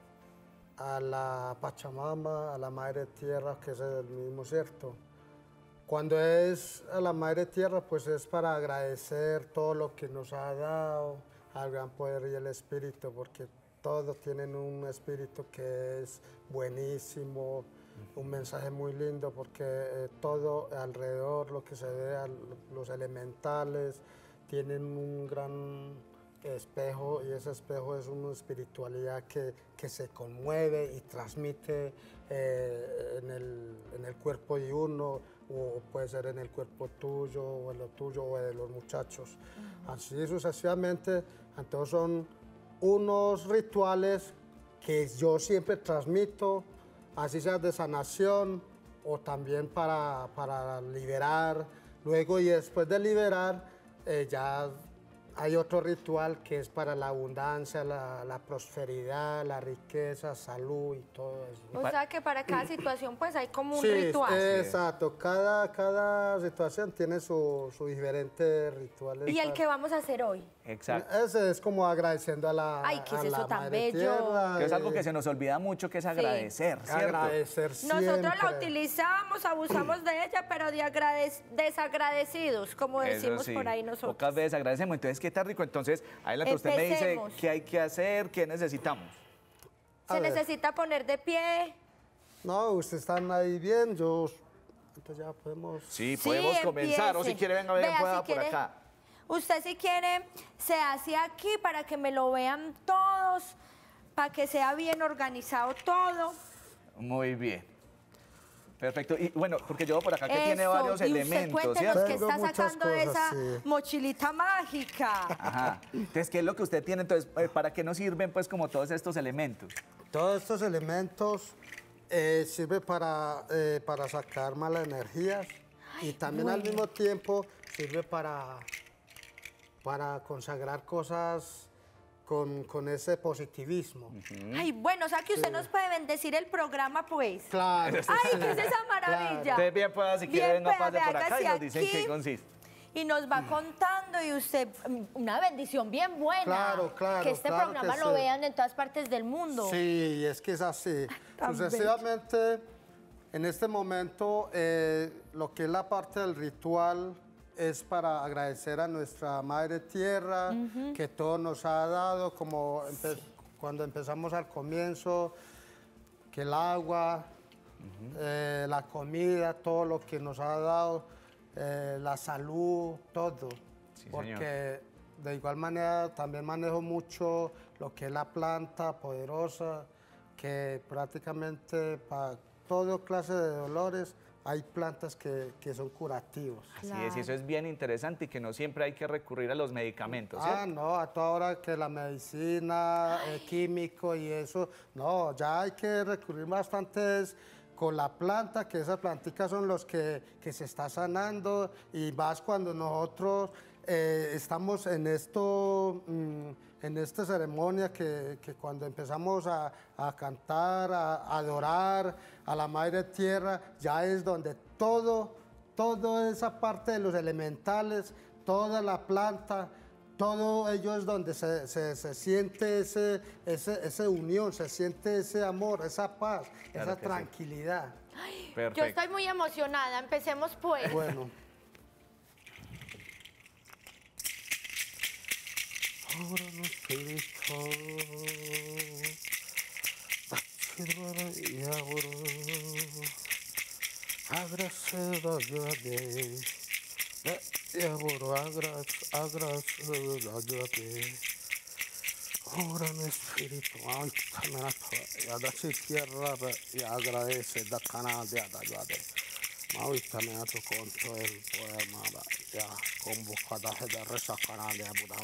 a la Pachamama, a la Madre Tierra, que es el mismo, ¿cierto? Cuando es a la Madre Tierra, pues es para agradecer todo lo que nos ha dado al gran poder y el espíritu, porque todos tienen un espíritu que es buenísimo, un mensaje muy lindo, porque eh, todo alrededor, lo que se ve, a los elementales, tienen un gran espejo, y ese espejo es una espiritualidad que, que se conmueve y transmite eh, en, el, en el cuerpo de uno, o puede ser en el cuerpo tuyo, o en lo tuyo, o de los muchachos. Así sucesivamente. Entonces son unos rituales que yo siempre transmito, así sea de sanación o también para, para liberar. Luego y después de liberar, eh, ya hay otro ritual que es para la abundancia, la, la prosperidad, la riqueza, salud y todo eso. O sea que para cada situación pues hay como un sí, ritual. Exacto, cada, cada situación tiene su, su diferente ritual. ¿Y el que vamos a hacer hoy? Exacto. Ese es como agradeciendo a la Ay, ¿qué es a eso la tan Madre bello? Tierra, Que es algo eh, que se nos olvida mucho, que es agradecer, ¿cierto? Agradecer siempre. Nosotros la utilizamos, abusamos de ella, pero de agradec- desagradecidos, como decimos Eso sí, por ahí nosotros. pocas veces agradecemos. Entonces, ¿qué tan rico? Entonces, adelante, usted me dice Empecemos. qué hay que hacer, qué necesitamos. A Se ver. necesita poner de pie. No, ustedes están ahí bien, yo... Entonces ya podemos... Sí, Sí, podemos comenzar. O si empiece. quiere, venga, venga, Vea, pueda si por quiere- acá. Usted si quiere, se hace aquí para que me lo vean todos, para que sea bien organizado todo. Muy bien. Perfecto. Y bueno, porque yo por acá que tiene Eso, varios y usted elementos, cuéntenos ¿cierto? qué Tengo está muchas sacando de cosas, esa sí. mochilita mágica. Ajá. Entonces, ¿qué es lo que usted tiene? Entonces, eh, ¿para qué nos sirven pues como todos estos elementos? Todos estos elementos eh, sirven para, eh, para sacar malas energías y también al mismo tiempo sirve para, para consagrar cosas con, con ese positivismo. Ay, bueno, o sea que usted nos puede bendecir el programa, pues. Claro. Ay, ¿qué es esa maravilla? Usted bien pueda, si quiere, Bien venga, pueda, pase por acá y hágase nos dicen aquí. qué consiste. Y nos va contando y usted, mm, una bendición bien buena. Claro, claro, Que este claro programa que lo sí. vean en todas partes del mundo. Sí, es que es así. Tan Sucesivamente, en este momento, eh, lo que es la parte del ritual es para agradecer a nuestra Madre Tierra, que todo nos ha dado, como empe- cuando empezamos al comienzo, que el agua, eh, la comida, todo lo que nos ha dado, eh, la salud, todo. Sí, Porque de igual manera también manejo mucho lo que es la planta poderosa, que prácticamente para toda clase de dolores hay plantas que, que son curativos. Así es, y eso es bien interesante y que no siempre hay que recurrir a los medicamentos, Ah, ¿cierto? no, a toda hora que la medicina, el químico y eso, no, ya hay que recurrir bastantes con la planta, que esas planticas son los que, que se está sanando y más cuando nosotros eh, estamos en esto, mm, en esta ceremonia que, que cuando empezamos a, a cantar, a, a adorar a la Madre Tierra, ya es donde todo, toda esa parte de los elementales, toda la planta, todo ello es donde se, se, se siente ese, ese, esa unión, se siente ese amor, esa paz, Claro esa que sí. tranquilidad. Perfecto. Yo estoy muy emocionada. Empecemos pues. Bueno. Ahora no Ora en espíritu, ay, también ya da si tierra y agradece da canal de adayade. Ahorita me ha tocado con todo el poema, ya convocada de reza canal de Buda.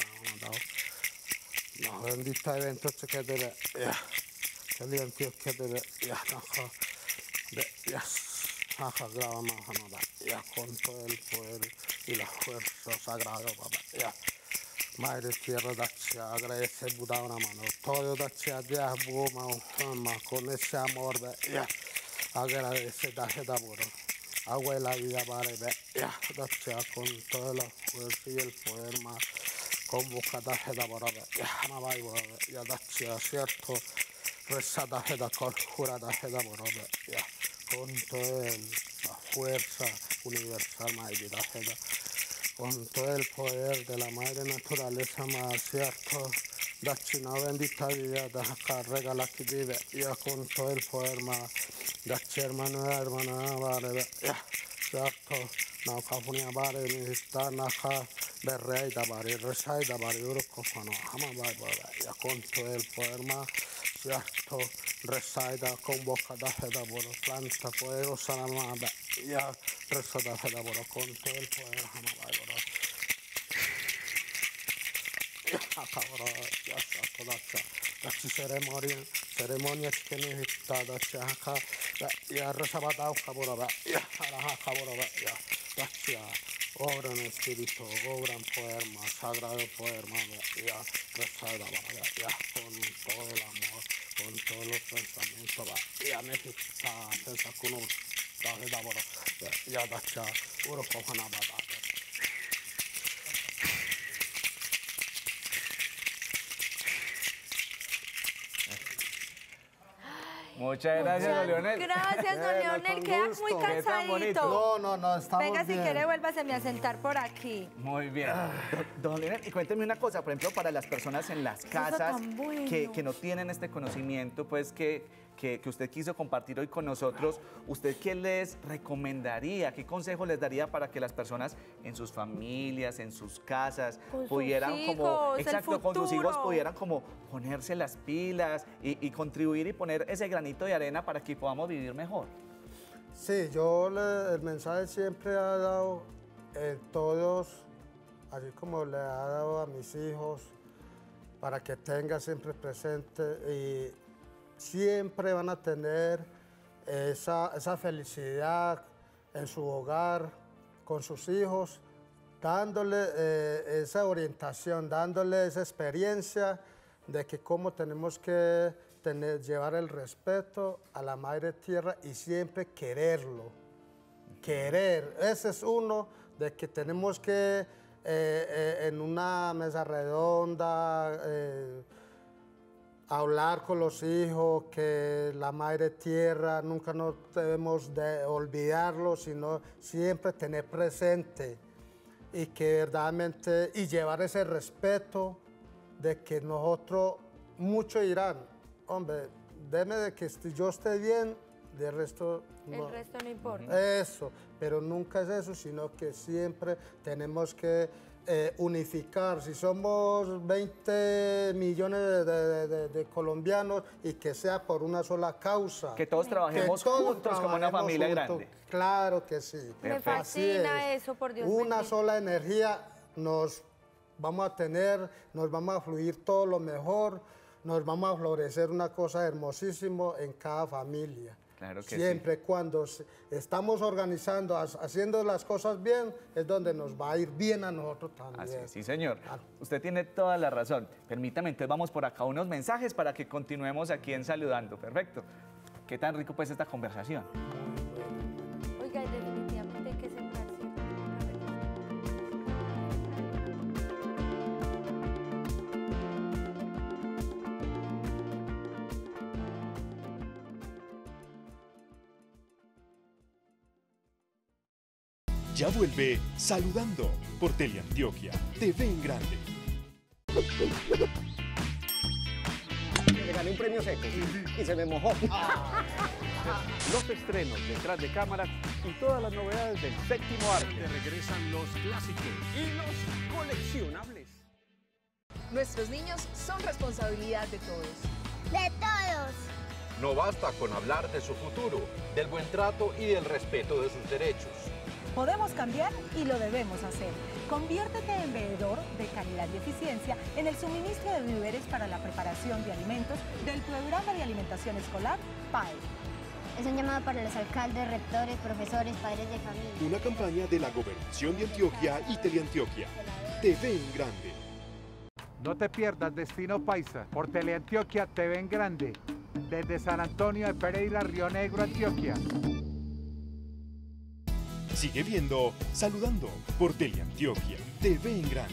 No, bendita evento que debe, ya, que el antiguo que debe, ya, naja, de, ya, naja, graba más, ya, con todo el poder y la fuerza sagrada, ya. Madre Tierra, dacci, agradece Buda una mano, todo dacci a Dios, Buma, Oma, con ese amor, ya, agradece, dacci da amor, agua y la vida, madre, ya, dacci, con toda la fuerza y el poder más, convoca, dacci da amor, ya, ma vai, ya, dacci, cierto, reza, dacci da conjura, dacci da amor, ya, con toda la fuerza universal, madre, dacci da con todo el poder de la madre naturaleza más cierto, dacci una bendita vida, da regala que vive, ya con todo el poder más, dacci hermano, hermana, vale, ya, cierto, no capunia vale, ni está naja, berrey da vale, resay da vale, uruco, no, jamás vale, ya con todo el poder más, cierto, resay da convoca da da boro, planta poderosa la madre, ya, resa da da boro, con todo el poder, jamás vale, Acabó, ya está, toda la ceremonia, ceremonia que necesita, ya acá, ya rezaba da acabó, ya ahora acabó, ya, ya, obra en espíritu, obra en poder, más sagrado poder, más ya, restaura, ya, ya, con todo el amor, con todos los pensamientos, ya, necesita, se sacó uno, ya, ya, ya, ya, uno coja una batalla. Muchas gracias, don Leonel. Gracias, don Eh, Leonel. con Queda gusto. muy Qué tan cansadito. bonito. No, no, no, estamos Venga, si bien. quiere, vuélvaseme a sentar por aquí. Muy bien. Don, don Leonel, y cuénteme una cosa, por ejemplo, para las personas en las Eso casas tan bueno. que, que no tienen este conocimiento, pues que, que, que usted quiso compartir hoy con nosotros, ¿usted qué les recomendaría? ¿Qué consejo les daría para que las personas en sus familias, en sus casas, Con sus pudieran como, hijos, el exacto, con sus hijos futuro. pudieran como ponerse las pilas y, y contribuir y poner ese granito de arena para que podamos vivir mejor? Sí, yo le- el mensaje siempre ha dado en todos, así como le ha dado a mis hijos, para que tenga siempre presente y siempre van a tener esa, esa felicidad en su hogar, con sus hijos, dándole eh, esa orientación, dándole esa experiencia de que cómo tenemos que tener, llevar el respeto a la madre tierra y siempre quererlo. Querer, ese es uno de que tenemos que eh, eh, en una mesa redonda eh, hablar con los hijos, que la madre tierra nunca nos debemos de olvidarlo, sino siempre tener presente y que verdaderamente, y llevar ese respeto de que nosotros, muchos dirán, hombre, deme de que est- yo esté bien, del resto no. El resto no importa. Eso, pero nunca es eso, sino que siempre tenemos que eh, unificar. Si somos veinte millones de, de- de- de colombianos y que sea por una sola causa. Que todos trabajemos todos juntos como una trabajemos familia juntos. grande. Claro que sí. Me Así fascina es. eso, por Dios Una bendito. sola energía nos vamos a tener, nos vamos a fluir todo lo mejor, nos vamos a florecer una cosa hermosísima en cada familia. Claro que Siempre cuando se- estamos organizando, ha- haciendo las cosas bien, es donde nos va a ir bien a nosotros también. Así es, sí, señor. Ah. Usted tiene toda la razón. Permítame, entonces vamos por acá unos mensajes para que continuemos aquí en Saludando. Perfecto. Qué tan rico pues esta conversación. Oiga, definitivamente hay que sentarse. Ya vuelve Saludando por Teleantioquia, T V en Grande. Le gané un premio seco y se me mojó. Los estrenos detrás de cámaras y todas las novedades del séptimo arte. Regresan los clásicos. Y los coleccionables. Nuestros niños son responsabilidad de todos. De todos. No basta con hablar de su futuro, del buen trato y del respeto de sus derechos. Podemos cambiar y lo debemos hacer. Conviértete en veedor de calidad y eficiencia en el suministro de víveres para la preparación de alimentos del Programa de Alimentación Escolar P A E. Es un llamado para los alcaldes, rectores, profesores, padres de familia. Una campaña de la Gobernación de Antioquia y Teleantioquia, T V en Grande. No te pierdas Destino Paisa por Teleantioquia T V en Grande, desde San Antonio de Pereira, Río Negro, Antioquia. Sigue viendo Saludando por Teleantioquia, T V en Grande.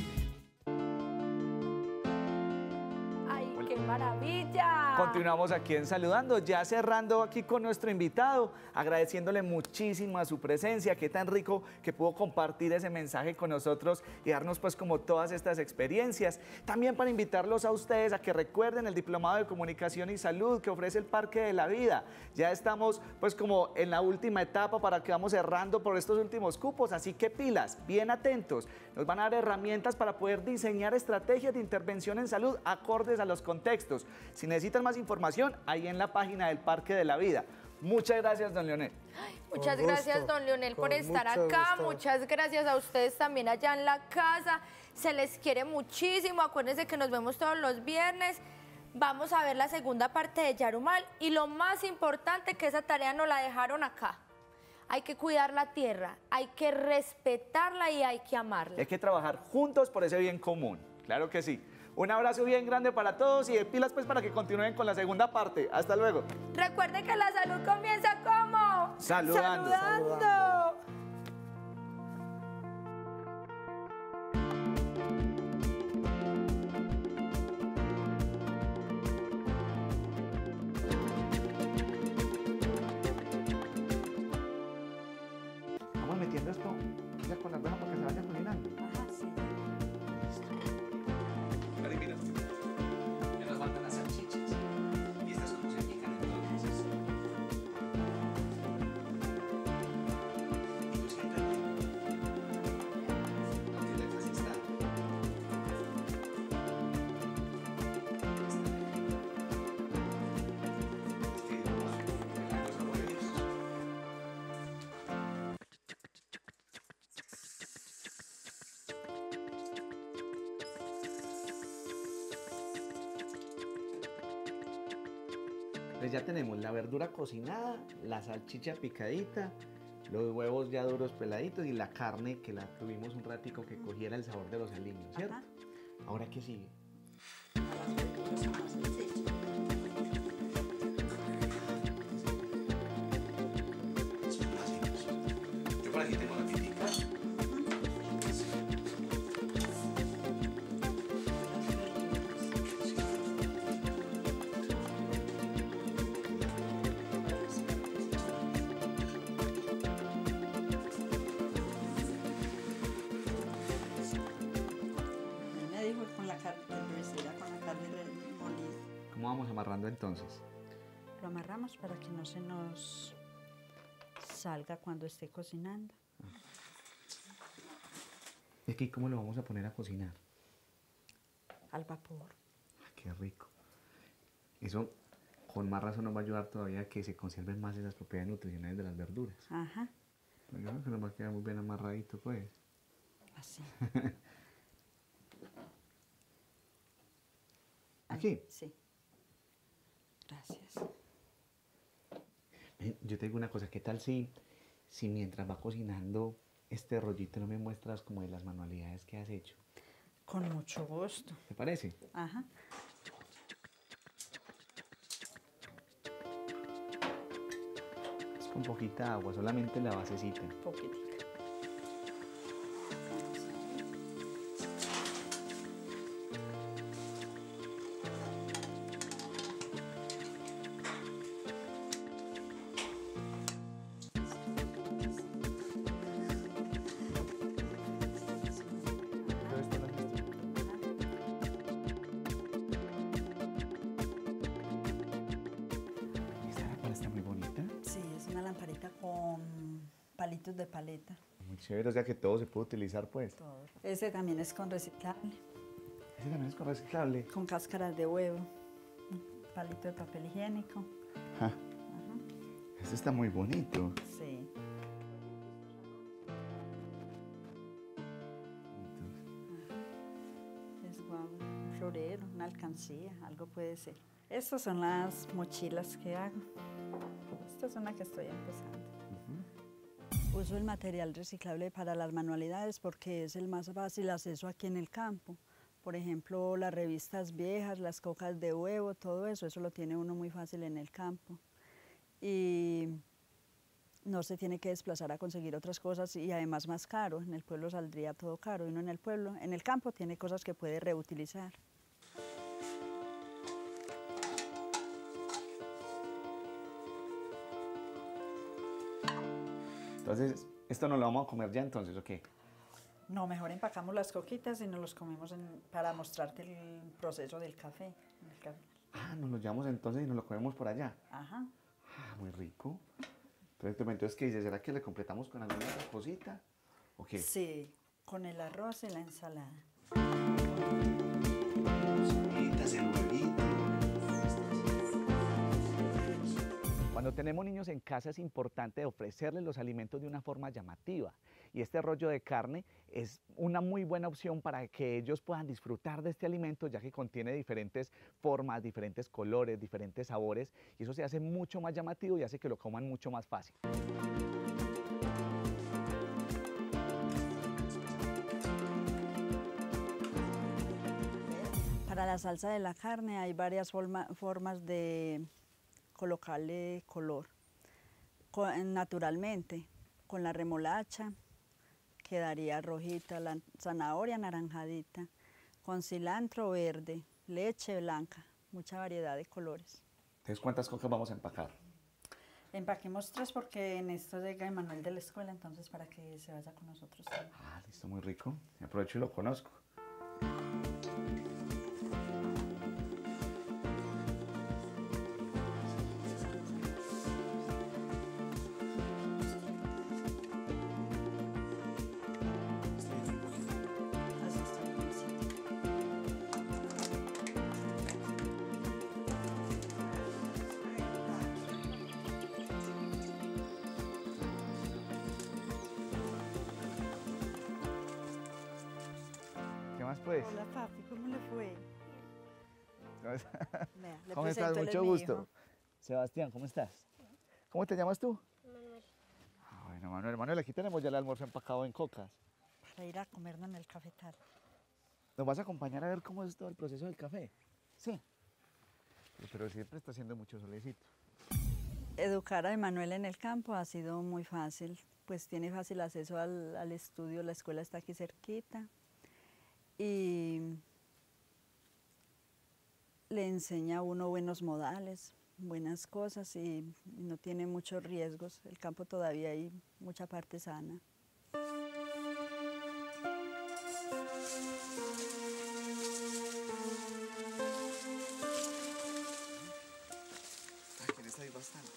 ¡Ay, qué maravilla! Continuamos aquí en Saludando, ya cerrando aquí con nuestro invitado, agradeciéndole muchísimo a su presencia, qué tan rico que pudo compartir ese mensaje con nosotros y darnos pues como todas estas experiencias. También para invitarlos a ustedes a que recuerden el Diplomado de Comunicación y Salud que ofrece el Parque de la Vida. Ya estamos pues como en la última etapa para que vamos cerrando por estos últimos cupos, así que pilas, bien atentos. Nos van a dar herramientas para poder diseñar estrategias de intervención en salud acordes a los contextos. Si necesitan más información, ahí en la página del Parque de la Vida. Muchas gracias, don Leonel. Muchas Con gracias, gusto, don Leonel, por con estar mucho acá. gusto. Muchas gracias a ustedes también allá en la casa. Se les quiere muchísimo. Acuérdense que nos vemos todos los viernes. Vamos a ver la segunda parte de Yarumal y lo más importante, que esa tarea nos la dejaron acá. hay que cuidar la tierra, hay que respetarla y hay que amarla. Hay que trabajar juntos por ese bien común, claro que sí. Un abrazo bien grande para todos y de pilas pues para que continúen con la segunda parte. Hasta luego. Recuerden que la salud comienza como... Saludando. Saludando. Vamos metiendo esto ya con la arveja para que se vaya cocinando. Ajá, sí. Mira, ya nos faltan las salchichas. Y estas como se pican entonces. Y tú siempre no te dejas estar. Pues ya tenemos la verdura cocinada, la salchicha picadita, los huevos ya duros peladitos y la carne que la tuvimos un ratico que cogiera el sabor de los aliños, ¿cierto? Ajá. Ahora, ¿qué sigue? Yo por aquí tengo la pitica. Me dijo con la carne, con la carne molida. ¿Cómo vamos amarrando entonces? Lo amarramos para que no se nos salga cuando esté cocinando. ¿Y aquí cómo lo vamos a poner a cocinar? Al vapor. Ah, qué rico. Eso con más razón nos va a ayudar todavía a que se conserven más esas propiedades nutricionales de las verduras. Ajá. Yo creo que nos va a quedar muy bien amarradito, pues. Así. ¿Aquí? Sí. Gracias. Ven, yo te digo una cosa, ¿qué tal si, si mientras va cocinando este rollito no me muestras como de las manualidades que has hecho? Con mucho gusto. ¿Te parece? Ajá. Es con poquita agua, solamente la basecita. Poquitito. Esta lámpara está muy bonita. Sí, es una lamparita con palitos de paleta. Muy chévere, o sea que todo se puede utilizar, pues. Todo. Ese también es con reciclable. Ese también es con reciclable. Con cáscaras de huevo. Un palito de papel higiénico. Ja. Este está muy bonito. Sí. Es guau, un florero, una alcancía, algo puede ser. Estas son las mochilas que hago. Esta es una que estoy empezando. Uso el material reciclable para las manualidades porque es el más fácil acceso aquí en el campo. Por ejemplo, las revistas viejas, las cocas de huevo, todo eso, eso lo tiene uno muy fácil en el campo. Y no se tiene que desplazar a conseguir otras cosas y además más caro. En el pueblo saldría todo caro y uno en el pueblo, en el campo tiene cosas que puede reutilizar. Entonces, ¿esto no lo vamos a comer ya entonces o qué? No, mejor empacamos las coquitas y nos los comemos en- para mostrarte el proceso del café. el café. Ah, nos lo llevamos entonces y nos lo comemos por allá. Ajá. Ah, muy rico. Perfecto, entonces, ¿qué dices? ¿Será que le completamos con alguna otra cosita? ¿O qué? Sí, con el arroz y la ensalada. Cositas, el huevito. Cuando tenemos niños en casa es importante ofrecerles los alimentos de una forma llamativa y este rollo de carne es una muy buena opción para que ellos puedan disfrutar de este alimento ya que contiene diferentes formas, diferentes colores, diferentes sabores y eso se hace mucho más llamativo y hace que lo coman mucho más fácil. Para la salsa de la carne hay varias forma, formas de colocarle color. Con, naturalmente, con la remolacha quedaría rojita, la zanahoria anaranjadita, con cilantro verde, leche blanca, mucha variedad de colores. Entonces, ¿cuántas cocas vamos a empacar? Empaquemos tres porque en esto llega Emanuel de la escuela, entonces para que se vaya con nosotros también. Ah, listo, muy rico. Me aprovecho y lo conozco. Pues. Hola papi, ¿cómo le fue? Vea, le ¿Cómo estás? Mucho gusto. Sebastián, ¿cómo estás? ¿Cómo te llamas tú? Manuel. Ah, bueno, Manuel, Manuel, aquí tenemos ya el almuerzo empacado en cocas. Para ir a comernos en el cafetal. ¿Nos vas a acompañar a ver cómo es todo el proceso del café? Sí. Pero, pero siempre está haciendo mucho solecito. Educar a Emanuel en el campo ha sido muy fácil, pues tiene fácil acceso al, al estudio, la escuela está aquí cerquita. Y le enseña a uno buenos modales, buenas cosas y no tiene muchos riesgos. El campo todavía hay mucha parte sana. Aquí en esta hay bastante.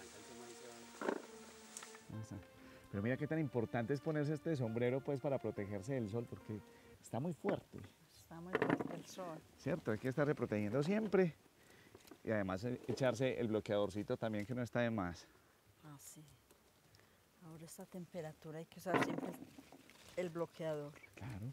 Pero mira qué tan importante es ponerse este sombrero pues para protegerse del sol porque está muy fuerte. Está muy fuerte el sol. Cierto, hay que estarse protegiendo siempre y además echarse el bloqueadorcito también que no está de más. Ah, sí. Ahora esta temperatura hay que usar siempre el bloqueador. Claro.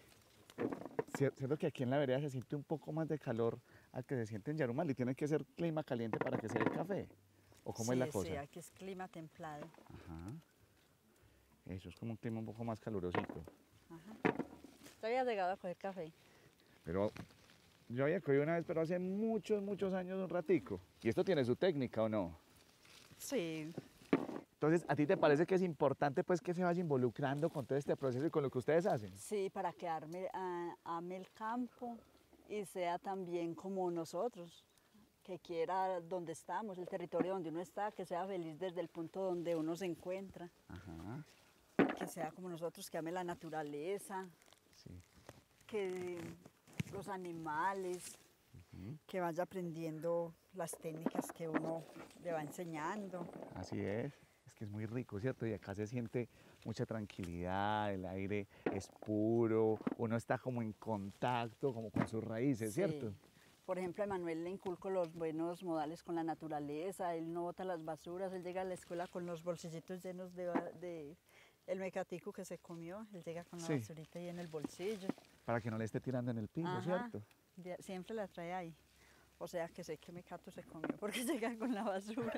Cierto que aquí en la vereda se siente un poco más de calor al que se siente en Yarumal y tiene que ser clima caliente para que se dé el café. ¿O cómo sí, es la cosa? Sí, aquí es clima templado. Ajá. Eso es como un clima un poco más calurosito. Ajá. ¿Te habías llegado a coger café? Pero yo había cogido una vez, pero hace muchos, muchos años, un ratico. ¿Y esto tiene su técnica o no? Sí. Entonces, ¿a ti te parece que es importante pues que se vaya involucrando con todo este proceso y con lo que ustedes hacen? Sí, para que ame, a, ame el campo y sea también como nosotros, que quiera donde estamos, el territorio donde uno está, que sea feliz desde el punto donde uno se encuentra. Ajá. Que sea como nosotros, que ame la naturaleza, sí. que los animales, uh-huh. que vaya aprendiendo las técnicas que uno le va enseñando. Así es, es que es muy rico, ¿cierto? Y acá se siente mucha tranquilidad, el aire es puro, uno está como en contacto como con sus raíces, sí. ¿cierto? Por ejemplo, a Emanuel le inculco los buenos modales con la naturaleza, él no bota las basuras, él llega a la escuela con los bolsillitos llenos de... de el mecatico que se comió, él llega con la sí. basurita ahí en el bolsillo. Para que no le esté tirando en el piso, Ajá. ¿cierto? Siempre la trae ahí. O sea que sé que mecato se comió porque llega con la basura.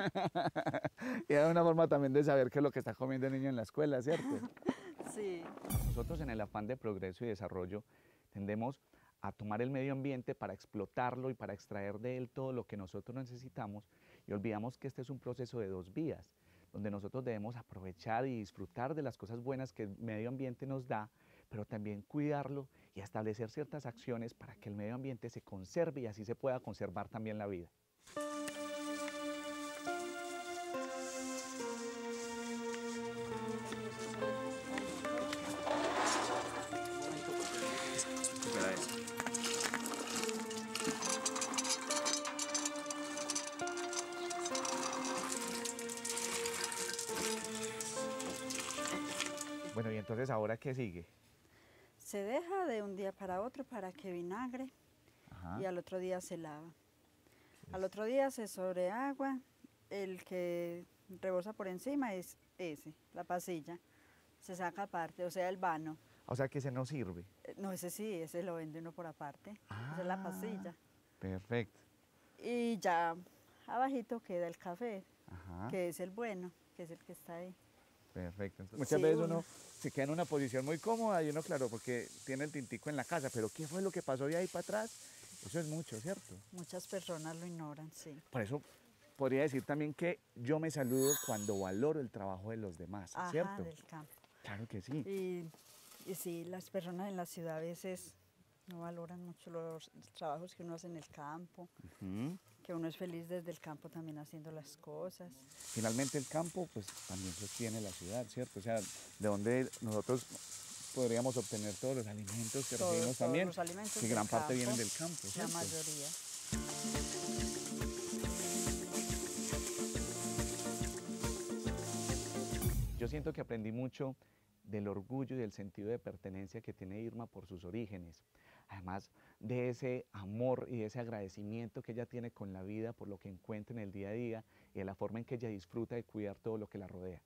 Y es una forma también de saber qué es lo que está comiendo el niño en la escuela, ¿cierto? Sí. Nosotros en el afán de progreso y desarrollo tendemos a tomar el medio ambiente para explotarlo y para extraer de él todo lo que nosotros necesitamos y olvidamos que este es un proceso de dos vías, donde nosotros debemos aprovechar y disfrutar de las cosas buenas que el medio ambiente nos da, pero también cuidarlo y establecer ciertas acciones para que el medio ambiente se conserve y así se pueda conservar también la vida. Bueno, y entonces, ¿ahora qué sigue? Se deja de un día para otro para que vinagre. Ajá. Y al otro día se lava. Al otro día se sobreagua, el que rebosa por encima es ese, la pasilla. Se saca aparte, o sea, el vano. O sea, que ese no sirve. No, ese sí, ese lo vende uno por aparte. Ah, esa es la pasilla. Perfecto. Y ya abajito queda el café, Ajá. que es el bueno, que es el que está ahí. Perfecto. Entonces, muchas Sí, veces uno- uno se queda en una posición muy cómoda y uno, claro, porque tiene el tintico en la casa, pero ¿qué fue lo que pasó de ahí para atrás? Eso es mucho, ¿cierto? Muchas personas lo ignoran, sí. Por eso podría decir también que yo me saludo cuando valoro el trabajo de los demás, Ajá, ¿cierto? del campo. Claro que sí. Y, y sí, las personas en la ciudad a veces no valoran mucho los trabajos que uno hace en el campo, Ujú. que uno es feliz desde el campo también haciendo las cosas. Finalmente el campo pues también sostiene la ciudad, ¿cierto? O sea, de donde nosotros podríamos obtener todos los alimentos que Todos- recibimos todos también, los alimentos que del gran parte campo, vienen del campo, La ¿cierto? mayoría. Yo siento que aprendí mucho del orgullo y del sentido de pertenencia que tiene Irma por sus orígenes. Además de ese amor y de ese agradecimiento que ella tiene con la vida por lo que encuentra en el día a día y de la forma en que ella disfruta de cuidar todo lo que la rodea.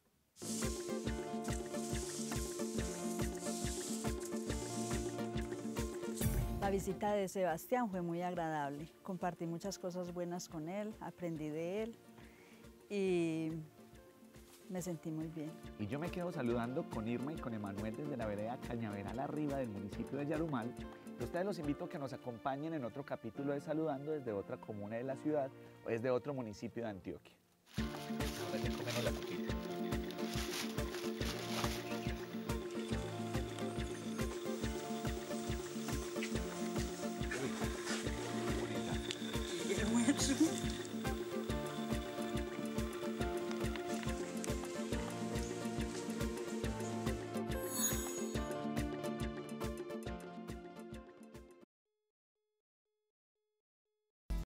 La visita de Sebastián fue muy agradable. Compartí muchas cosas buenas con él, aprendí de él y me sentí muy bien. Y yo me quedo saludando con Irma y con Emanuel desde la vereda Cañaveral arriba del municipio de Yarumal. Y a ustedes los invito a que nos acompañen en otro capítulo de Saludando desde otra comuna de la ciudad o desde otro municipio de Antioquia. Ahora ya comemos la copita. Y el almuerzo.